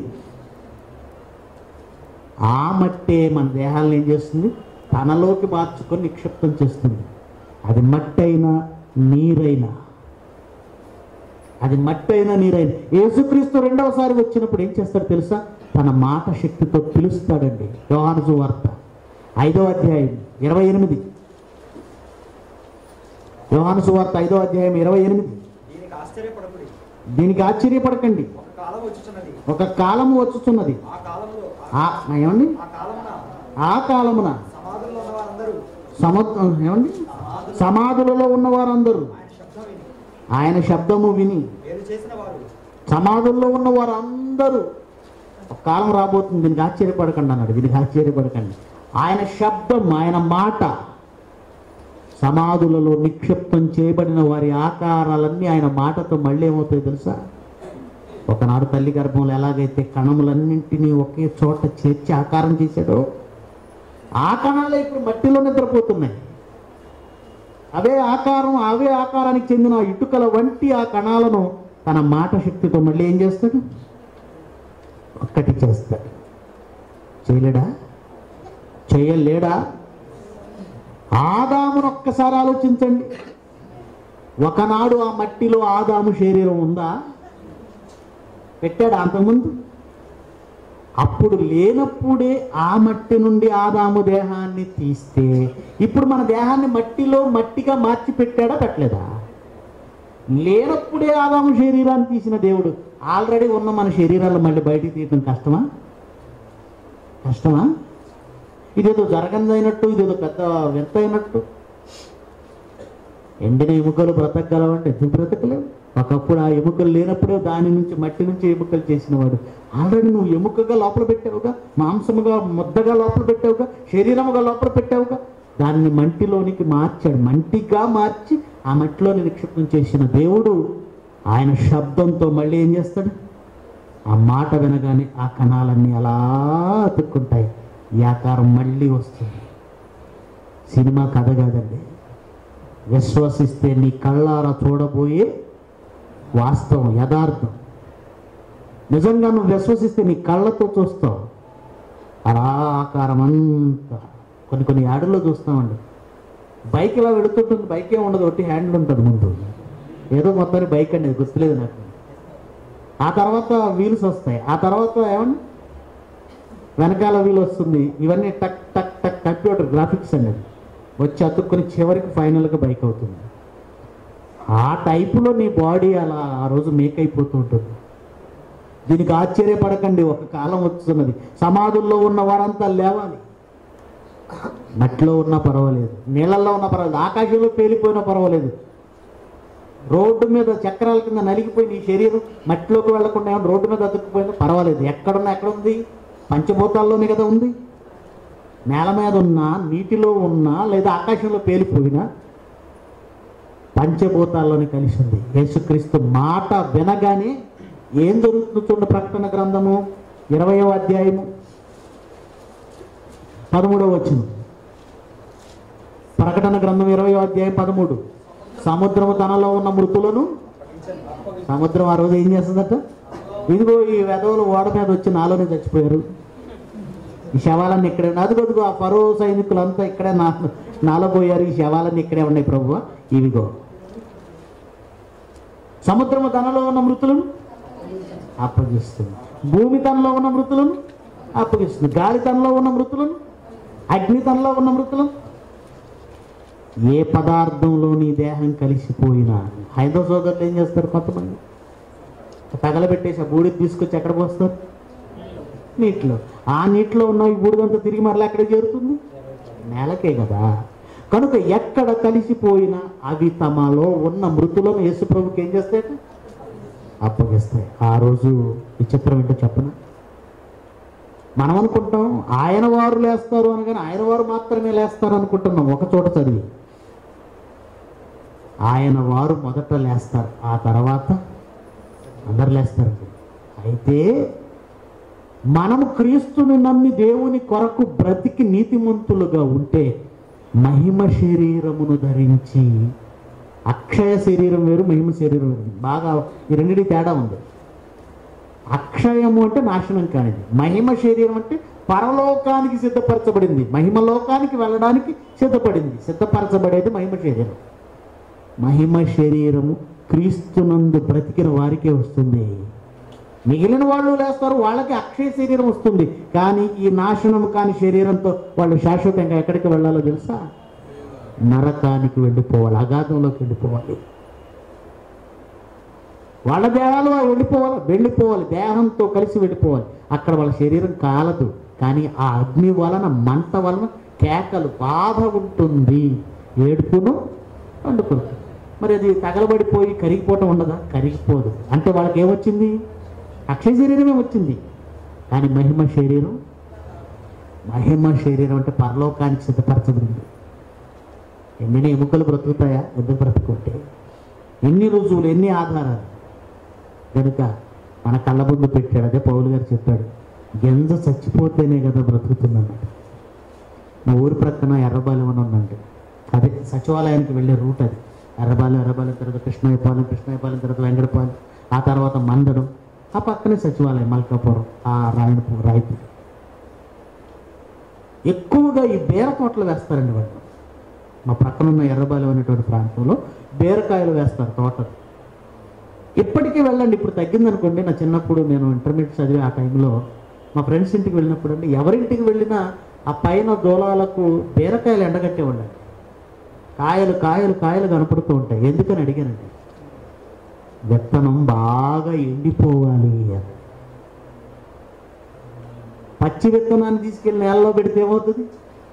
ఆ మట్టే మన దేహాలను ఏం చేస్తుంది? తనలోకి మార్చుకొని నిక్షిప్తం చేస్తుంది. అది మట్టి అయినా నీరైనా, అది మట్టి అయినా నీరైనా. యేసుక్రీస్తు రెండవసారి వచ్చినప్పుడు ఏం చేస్తాడు తెలుసా? తన మాట శక్తితో పిలుస్తాడండి. యోహాను సువార్త ఐదో అధ్యాయం ఇరవై ఎనిమిది యోహాను సువార్త ఐదో అధ్యాయం ఇరవై ఎనిమిది దీనికి ఆశ్చర్యపడకండి, ఒక కాలము వచ్చుచున్నది. ఏమండి? ఆ కాలమున సముద్రం ఏమండి సమాధులలో ఉన్న వారందరూ ఆయన శబ్దము విని, సమాధుల్లో ఉన్న వారందరూ, ఒక కాలం రాబోతుంది, దీనికి ఆశ్చర్యపడకండి అన్నాడు. దీనికి ఆశ్చర్యపడకండి. ఆయన శబ్దం, ఆయన మాట సమాధులలో నిక్షిప్తం చేయబడిన వారి ఆకారాలన్నీ ఆయన మాటతో మళ్ళీ ఏమవుతాయి తెలుసా? ఒకనాడు తల్లి గర్భంలో ఎలాగైతే కణములన్నింటినీ ఒకే చోట చేర్చి ఆకారం చేశాడో, ఆ కణాలే ఇప్పుడు మట్టిలో నిద్రపోతున్నాయి. అవే ఆకారం, అవే ఆకారానికి చెందిన ఇటుకల వంటి ఆ కణాలను తన మాట శక్తితో మళ్ళీ ఏం చేస్తాడు? ఒక్కటి చేస్తాడు. చేయలేడా? చేయలేడా? ఆదామును ఒక్కసారి ఆలోచించండి. ఒకనాడు ఆ మట్టిలో ఆదాము శరీరం ఉందా? పెట్టాడు అంతకుముందు? అప్పుడు లేనప్పుడే ఆ మట్టి నుండి ఆదాము దేహాన్ని తీస్తే ఇప్పుడు మన దేహాన్ని మట్టిలో మట్టిగా మార్చి పెట్టాడా? పెట్టలేదా? లేనప్పుడే ఆదాము శరీరాన్ని తీసిన దేవుడు ఆల్రెడీ ఉన్న మన శరీరాలు మళ్ళీ బయటికి తీయడం కష్టమా? కష్టమా? ఇదేదో జరగందైనట్టు, ఇదేదో పెద్ద వింత అయినట్టు. ఎండిన ఎముకలు బ్రతకగలవంటే ఎందుకు బ్రతకలేవు? ఒకప్పుడు ఆ ఎముకలు లేనప్పుడే దాని నుంచి, మట్టి నుంచి ఎముకలు చేసినవాడు. ఆల్రెడీ నువ్వు ఎముకగా లోపల పెట్టావుగా, మాంసముగా ముద్దగా లోపల పెట్టావుగా, శరీరముగా లోపల పెట్టావుగా. దాన్ని మట్టిలోనికి మార్చాడు. మట్టిగా మార్చి ఆ మట్టిలోని నిక్షిప్తం చేసిన దేవుడు ఆయన శబ్దంతో మళ్ళీ ఏం చేస్తాడు? ఆ మాట వినగానే ఆ కణాలన్నీ అలా అతుక్కుంటాయి. ఈ ఆకారం మళ్ళీ వస్తుంది. సినిమా కథ కాదండి. విశ్వసిస్తే నీ కళ్ళారా చూడబోయే వాస్తవం, యథార్థం. నిజంగా నువ్వు విశ్వసిస్తే నీ కళ్ళతో చూస్తావు. అలా ఆకారం అంతా కొన్ని కొన్ని యాడుల్లో చూస్తామండి. బైక్ ఇలా వెళుతుంటుంది, బైక్ ఏమి ఉండదు, ఒకటి హ్యాండిల్ ఉంటుంది ముందు. ఏదో మొత్తానికి బైక్ అండి, గుర్తులేదు నాకు. ఆ తర్వాత వీల్స్ వస్తాయి. ఆ తర్వాత ఏమన్నా వెనకాల వీలు వస్తుంది. ఇవన్నీ టక్ టక్ టక్ కంప్యూటర్ గ్రాఫిక్స్ అనేది వచ్చి అతుక్కుని చివరికి ఫైనల్గా బైక్ అవుతుంది. ఆ టైపులో నీ బాడీ అలా ఆ రోజు మేక్ అయిపోతూ ఉంటుంది. దీనికి ఆశ్చర్యపడకండి, ఒక కాలం వస్తున్నది. సమాధుల్లో ఉన్న వారంతా లేవాలి. మట్టిలో ఉన్నా పర్వాలేదు, నీళ్ళల్లో ఉన్నా పర్వాలేదు, ఆకాశంలో పేలిపోయినా పర్వాలేదు, రోడ్డు మీద చక్రాల కింద నలిగిపోయి నీ శరీరం మట్టిలోకి వెళ్లకుండా ఏమన్నా రోడ్డు మీద అతుక్కుపోయినా పర్వాలేదు. ఎక్కడున్నా ఎక్కడ ఉంది? పంచభూతాల్లోనే కదా ఉంది. నేల మీద ఉన్నా, నీటిలో ఉన్నా, లేదా ఆకాశంలో పేలిపోయినా పంచభూతాల్లోనే కలిసి ఉంది. యేసుక్రీస్తు మాట వినగానే ఏం జరుగుతుందో చూడండి. ప్రకటన గ్రంథము ఇరవయవ అధ్యాయము పదమూడవ వచనం. ప్రకటన గ్రంథం ఇరవయవ అధ్యాయం పదమూడు. సముద్రము తనలో ఉన్న మృతులను, సముద్రం ఆ రోజు ఏం చేస్తుందట? ఇదిగో ఈ వెధవులు ఓడ మీద వచ్చి నాలోనే చచ్చిపోయారు, ఈ శవాలన్నీ ఇక్కడే ఉన్నాయి. అదిగొదిగో ఆ ఫరో సైనికులంతా ఇక్కడే నా నాలో పోయారు, ఈ శవాలన్నీ ఇక్కడే ఉన్నాయి ప్రభువా, ఇవిగో. సముద్రము తనలో ఉన్న మృతులను అప్పగిస్తుంది, భూమి తనలో ఉన్న మృతులను అప్పగిస్తుంది, గాలి తనలో ఉన్న మృతులను, అగ్ని తనలో ఉన్న మృతులను. ఏ పదార్థంలో నీ దేహం కలిసిపోయినా, హైందవ సోదరులు ఏం చేస్తారు, కొంతమంది తగలబెట్టేసి ఆ బూడిద తీసుకొచ్చి ఎక్కడ పోస్తారు, నీటిలో. ఆ నీటిలో ఉన్న ఈ బూడిదంతా తిరిగి మరలా ఎక్కడ చేరుతుంది, నేలకే కదా. కనుక ఎక్కడ కలిసిపోయినా అవి తమలో ఉన్న మృతులను యేసుప్రభుకి ఏం చేస్తాయి, అప్పగిస్తాయి. ఆ రోజు విచిత్రం ఏంటో చెప్పనా, మనం అనుకుంటాం ఆయన వారు లేస్తారు అనగానే ఆయన వారు మాత్రమే లేస్తారు అనుకుంటున్నాం. ఒక చోట చదివి ఆయన వారు మొదట లేస్తారు, ఆ తర్వాత అందరు లేస్తారు. అయితే మనము క్రీస్తుని నమ్మి దేవుని కొరకు బ్రతికి నీతిమంతులుగా ఉంటే మహిమ శరీరమును ధరించి, అక్షయ శరీరం వేరు, మహిమ శరీరం వేరు, బాగా ఈ రెండింటి తేడా ఉంది. అక్షయము అంటే నాశనం కానిది, మహిమ శరీరం అంటే పరలోకానికి సిద్ధపరచబడింది, మహిమలోకానికి వెళ్ళడానికి సిద్ధపడింది. సిద్ధపరచబడేది మహిమ శరీరం. మహిమ శరీరము క్రీస్తునందు బ్రతికిన వారికే వస్తుంది. మిగిలిన వాళ్ళు లేస్తారు, వాళ్ళకి అక్షయ శరీరం వస్తుంది. కానీ ఈ నాశనం కాని శరీరంతో వాళ్ళు శాశ్వతంగా ఎక్కడికి వెళ్ళాలో తెలుసా, నరకానికి వెళ్ళిపోవాలి, అగాధంలోకి వెళ్ళిపోవాలి. వాళ్ళ దేహాలు వెళ్ళిపోవాలి వెళ్ళిపోవాలి దేహంతో కలిసి వెళ్ళిపోవాలి. అక్కడ వాళ్ళ శరీరం కాలదు, కానీ ఆ అగ్ని వలన, మంట వలన కేకలు, బాధ ఉంటుంది, ఏడుపును వండుకును. మరి అది తగలబడిపోయి కరిగిపోవటం ఉండదా, కరిగిపోదు. అంటే వాళ్ళకి ఏమొచ్చింది, అక్షయ శరీరమే వచ్చింది. కానీ మహిమ శరీరం, మహిమ శరీరం అంటే పరలోకానికి సిద్ధపరచబడింది. ఎన్ని ఎముకలు బ్రతుకుతాయా, ఎందుకు బ్రతుకుంటే, ఎన్ని రుజువులు, ఎన్ని ఆధారాలు. కనుక మన కళ్ళ ముందు పెట్టాడు. అదే పౌలు గారు చెప్పాడు, గింజ చచ్చిపోతేనే కదా బ్రతుకుతుందన్నాడు. మా ఊరి ప్రక్కన ఎర్రబాలెం అని ఉందండి, అదే సచివాలయానికి వెళ్ళే రూట్ అది. ఎర్రబాలెం, ఎర్రబాలెం తర్వాత కృష్ణయ్యపాలెం, కృష్ణయ్యపాలెం తర్వాత వెంకటపాలెం, ఆ తర్వాత మందడం, ఆ పక్కనే సచివాలయం మల్కాపురం, ఆ రాయనపురం, రాయపూర్. ఎక్కువగా ఈ బీర తోటలు వేస్తారండి వాళ్ళు. మా పక్కన ఉన్న ఎర్రబాలెం అనేటువంటి ప్రాంతంలో బీరకాయలు వేస్తారు తోటలు. ఇప్పటికీ వెళ్ళండి, ఇప్పుడు తగ్గిందనుకోండి. నా చిన్నప్పుడు నేను ఇంటర్మీడియట్ చదివే ఆ టైంలో మా ఫ్రెండ్స్ ఇంటికి వెళ్ళినప్పుడు అండి, ఎవరింటికి వెళ్ళినా ఆ పైన దూలాలకు బీరకాయలు ఎండగట్టేవాళ్ళండి. కాయలు కాయలు కాయలు కనపడుతూ ఉంటాయి. ఎందుకని అడిగానండి, విత్తనం బాగా ఎండిపోవాలి. పచ్చి విత్తనాన్ని తీసుకెళ్ళి నేలలో పెడితే ఏమవుతుంది,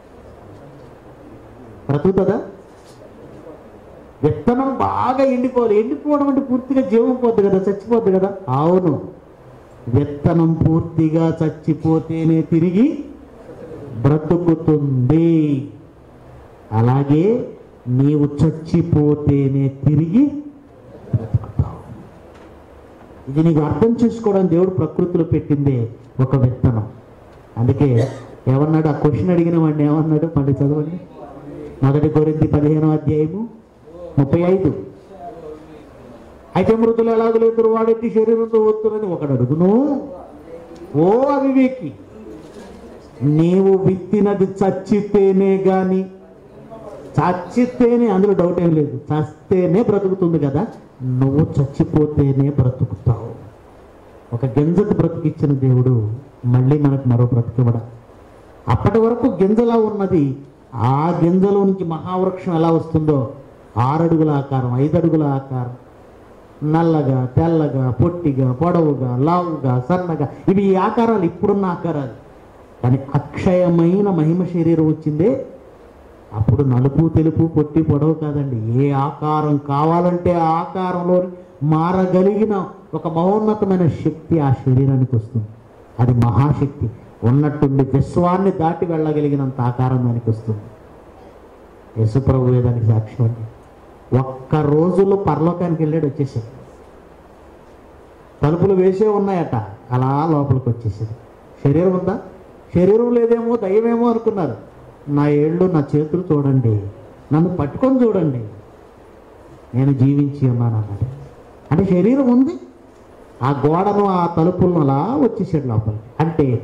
బ్రతుకుతుందా? విత్తనం బాగా ఎండిపోవాలి. ఎండిపోవడం అంటే పూర్తిగా జీవం పోద్ది కదా, చచ్చిపోద్ది కదా. అవును, విత్తనం పూర్తిగా చచ్చిపోతేనే తిరిగి బ్రతుకుతుంది. అలాగే నీవు చచ్చిపోతేనే తిరిగి బ్రతుకుతావు. ఇది నీకు అర్థం చేసుకోవడానికి దేవుడు ప్రకృతిలో పెట్టిందే ఒక విత్తనం. అందుకే ఏమన్నాడు, ఆ క్వశ్చన్ అడిగిన వాడిని ఏమన్నాడు, మళ్ళీ చదవండి. మొదటి కొరింథీ పదిహేనో అధ్యాయము ముప్పై ఐదు. అయితే మృతులు ఎలాగో లేదురు, వాడెట్టి శరీరంతో వస్తున్నది ఒకడు అడుగును, ఓ అవివేకి, నీవు విత్తినది చచ్చితేనే గాని, చచ్చితేనే, అందులో డౌట్ ఏం లేదు, చస్తేనే బ్రతుకుతుంది కదా, నువ్వు చచ్చిపోతేనే బ్రతుకుతావు. ఒక గింజకు బ్రతుకిచ్చిన దేవుడు మళ్ళీ మనకు మరో బ్రతుకివ్వడం. అప్పటి వరకు గింజలా ఉన్నది, ఆ గింజలో నుంచి మహావృక్షం ఎలా వస్తుందో, ఆరడుగుల ఆకారం, ఐదడుగుల ఆకారం, నల్లగా, తెల్లగా, పొట్టిగా, పొడవుగా, లావుగా, సన్నగా, ఇవి ఈ ఆకారాలు, ఇప్పుడున్న ఆకారాలు. కానీ అక్షయమైన మహిమ శరీరం వచ్చిందే అప్పుడు నలుపు, తెలుపు, పొట్టి, పొడవు కాదండి. ఏ ఆకారం కావాలంటే ఆ ఆకారంలో మారగలిగిన ఒక మహోన్నతమైన శక్తి ఆ శరీరానికి వస్తుంది. అది మహాశక్తి. ఉన్నట్టుండి విశ్వాన్ని దాటి వెళ్ళగలిగినంత ఆకారం దానికి వస్తుంది. యేసుప్రభువే దానికి సాక్ష్యం అండి. ఒక్క రోజులో పరలోకానికి వెళ్ళాడు, వచ్చేసాడు. తలుపులు వేసే ఉన్నాయట, అలా లోపలికి వచ్చేసాడు. శరీరం ఉందా, శరీరం లేదేమో, దయ్యమేమో అనుకున్నారు. నా ఏళ్ళు, నా చేతులు చూడండి, నన్ను పట్టుకొని చూడండి, నేను జీవించి ఉన్నాను అన్నాడు. అంటే శరీరం ఉంది, ఆ గోడను, ఆ తలుపులను అలా వచ్చేసాడు లోపలికి. అంటే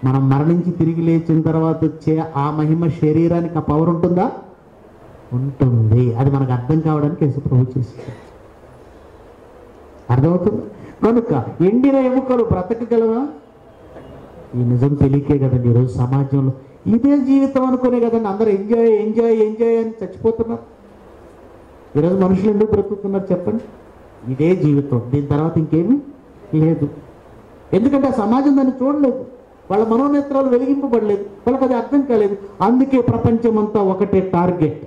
మనం మరణించి తిరిగి లేచిన తర్వాత వచ్చే ఆ మహిమ శరీరానికి ఆ పవర్ ఉంటుందా? ఉంటుంది. అది మనకు అర్థం కావడానికి యేసు ప్రభు చేసింది. అర్థమవుతుంది. కనుక ఎండిన ఎముకలు బ్రతకగలవా? ఈ నిజం తెలియకే కదండి ఈరోజు సమాజంలో ఇదే జీవితం అనుకునే కదండి అందరూ ఎంజాయ్ ఎంజాయ్ ఎంజాయ్ అని చచ్చిపోతున్నారు. ఈరోజు మనుషులు ఎందుకు బ్రతుకుతున్నారు చెప్పండి? ఇదే జీవితం, దీని తర్వాత ఇంకేమీ లేదు. ఎందుకంటే ఆ సమాజం దాన్ని చూడలేదు, వాళ్ళ మనోనేత్రాలు వెలిగింపబడలేదు, వాళ్ళకి అది అర్థం కాలేదు. అందుకే ప్రపంచం అంతా ఒకటే టార్గెట్,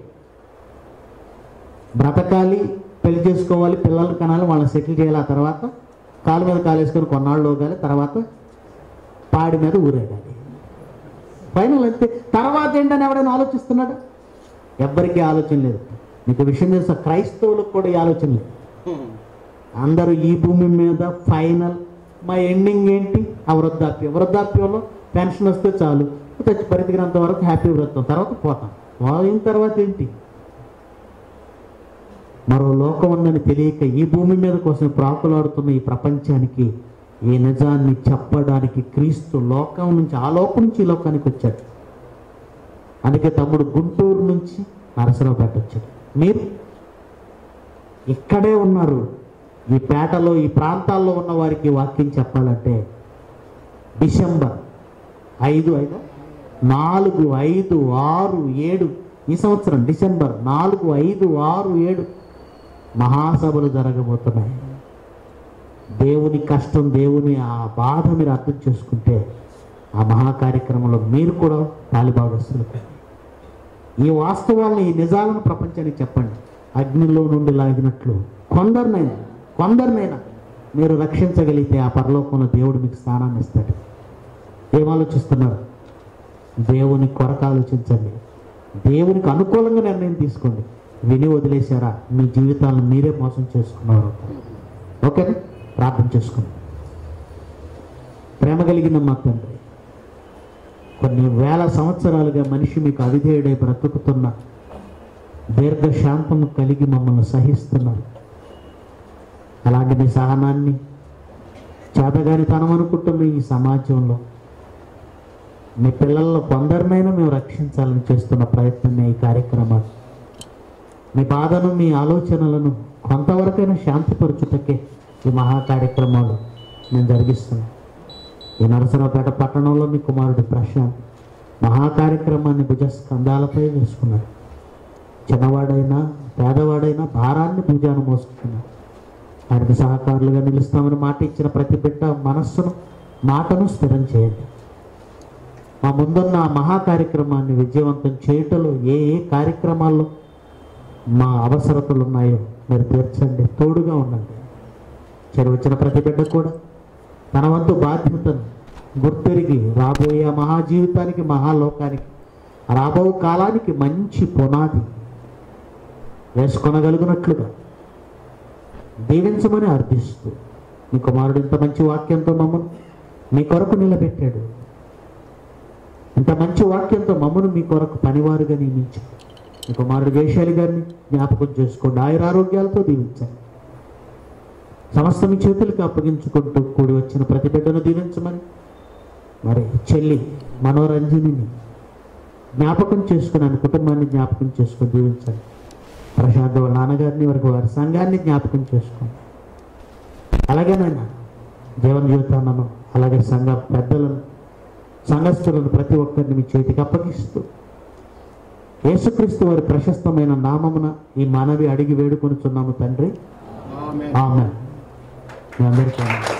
బ్రతకాలి, పెళ్లి చేసుకోవాలి, పిల్లలు కనాలి, వాళ్ళని సెటిల్ చేయాలి, ఆ తర్వాత కాలు మీద కాలు వేసుకొని కొన్నాళ్ళు పోగాలి, తర్వాత పాడి మీద ఊరేగాలి, ఫైనల్ అంతే. తర్వాత ఏంటని ఎవడైనా ఆలోచిస్తున్నాడు? ఎవ్వరికీ ఆలోచన లేదు. మీకు విషయం తెలుసా, క్రైస్తవులకు కూడా ఈ ఆలోచన లేదు. అందరూ ఈ భూమి మీద ఫైనల్ మా ఎండింగ్ ఏంటి? ఆ వృద్ధాప్యం. వృద్ధాప్యంలో పెన్షన్ వస్తే చాలు, చచ్చి పరితికినంత వరకు హ్యాపీ వృత్తం, తర్వాత పోతాం. పోయిన తర్వాత ఏంటి? మరో లోకం ఉందని తెలియక ఈ భూమి మీద కోసం ప్రాకులాడుతున్న ఈ ప్రపంచానికి ఈ నిజాన్ని చెప్పడానికి క్రీస్తు లోకం నుంచి ఆ లోకం నుంచి ఈ లోకానికి వచ్చాడు. అందుకే తమ్ముడు గుంటూరు నుంచి నరసరావుపేట వచ్చాడు. మీరు ఇక్కడే ఉన్నారు. ఈ పేటలో ఈ ప్రాంతాల్లో ఉన్న వారికి వాక్యం చెప్పాలంటే డిసెంబర్ ఐదు ఐదు నాలుగు ఐదు ఆరు ఏడు ఈ సంవత్సరం డిసెంబర్ నాలుగు ఐదు ఆరు ఏడు మహాసభలు జరగబోతున్నాయి. దేవుని కష్టం, దేవుని ఆ బాధ మీరు అర్థం చేసుకుంటే ఆ మహా కార్యక్రమంలో మీరు కూడా పాలుభాగస్తులు. ఈ వాస్తవాలను, ఈ నిజాలను ప్రపంచానికి చెప్పండి. అగ్నిలో నుండి లాగినట్లు కొందరినైనా కొందరినైనా మీరు రక్షించగలిగితే ఆ పరలోకంలో దేవుడు మీకు స్థానాన్ని ఇస్తాడు. ఏం ఆలోచిస్తున్నారు? దేవుని కొరకు ఆలోచించండి, దేవునికి అనుకూలంగా నిర్ణయం తీసుకోండి. విని వదిలేశారా మీ జీవితాలను మీరే మోసం చేసుకున్నారు. ఓకేనా? ప్రార్థన చేసుకున్నాం. ప్రేమ కలిగిన మా తండ్రి, కొన్ని వేల సంవత్సరాలుగా మనిషి మీకు అవిధేయుడై బ్రతుకుతున్న దీర్ఘశాంతము కలిగి మమ్మల్ని సహిస్తున్నారు. అలాంటి మీ సహనాన్ని చేతగానితనం అనుకుంటున్న ఈ సమాజంలో మీ పిల్లల్లో కొందరినైనా మేము రక్షించాలని చేస్తున్న ప్రయత్నమే ఈ కార్యక్రమాలు. మీ బాధను, మీ ఆలోచనలను కొంతవరకైనా శాంతిపరచుటకే ఈ మహా కార్యక్రమాలు నేను జరిగిస్తున్నాను. ఈ నరసరావుపేట పట్టణంలో మీ కుమారుడు ప్రశాంత్ మహా కార్యక్రమాన్ని భుజస్కంధాలపై వేసుకున్నాడు. చిన్నవాడైనా పేదవాడైనా భారాన్ని భుజాన్ని మోసుకున్నాడు. ఆయనకు సహకారులుగా నిలుస్తామని మాట ఇచ్చిన ప్రతి బిడ్డ మనస్సును, మాటను స్థిరం చేయండి. మా ముందున్న ఆ మహా కార్యక్రమాన్ని విజయవంతం చేయటంలో ఏ ఏ కార్యక్రమాల్లో మా అవసరతలు ఉన్నాయో మీరు తీర్చండి, తోడుగా ఉండండి. చెరువచ్చిన ప్రతి బిడ్డ కూడా తన వంతు బాధ్యతను గుర్తెరిగి రాబోయే మహా జీవితానికి, మహాలోకానికి, రాబో కాలానికి మంచి పునాది వేసుకొనగలుగునట్లుగా దీవించమని అర్థిస్తూ, మీ కుమారుడు ఇంత మంచి వాక్యంతో మమ్మను మీ కొరకు నిలబెట్టాడు. ఇంత మంచి వాక్యంతో మమ్మను మీ కొరకు పనివారుగా నియమించాడు. మీ కుమారుడు జయశాలి గారిని జ్ఞాపకం చేసుకోండి, ఆయురారోగ్యాలతో దీవించండి. సమస్త మీ చేతులకు అప్పగించుకుంటూ కూడి వచ్చిన ప్రతి బిడ్డను దీవించమని, మరి చెల్లి మనోరంజనిని జ్ఞాపకం చేసుకుని ఆయన కుటుంబాన్ని జ్ఞాపకం చేసుకొని దీవించండి. ప్రశాంత్ వాళ్ళ నాన్నగారిని, వరకు వారి సంఘాన్ని జ్ఞాపకం చేసుకోండి. అలాగేనైనా జీవన జీవితాలను, అలాగే సంఘ పెద్దలను, సంఘస్థులను ప్రతి ఒక్కరిని మీ చేతికి అప్పగిస్తూ యేసుక్రీస్తు వారి ప్రశస్తమైన నామమున ఈ మనవి అడిగి వేడుకొనుచున్నాము తండ్రి. ఆమేన్. మీ అందరికీ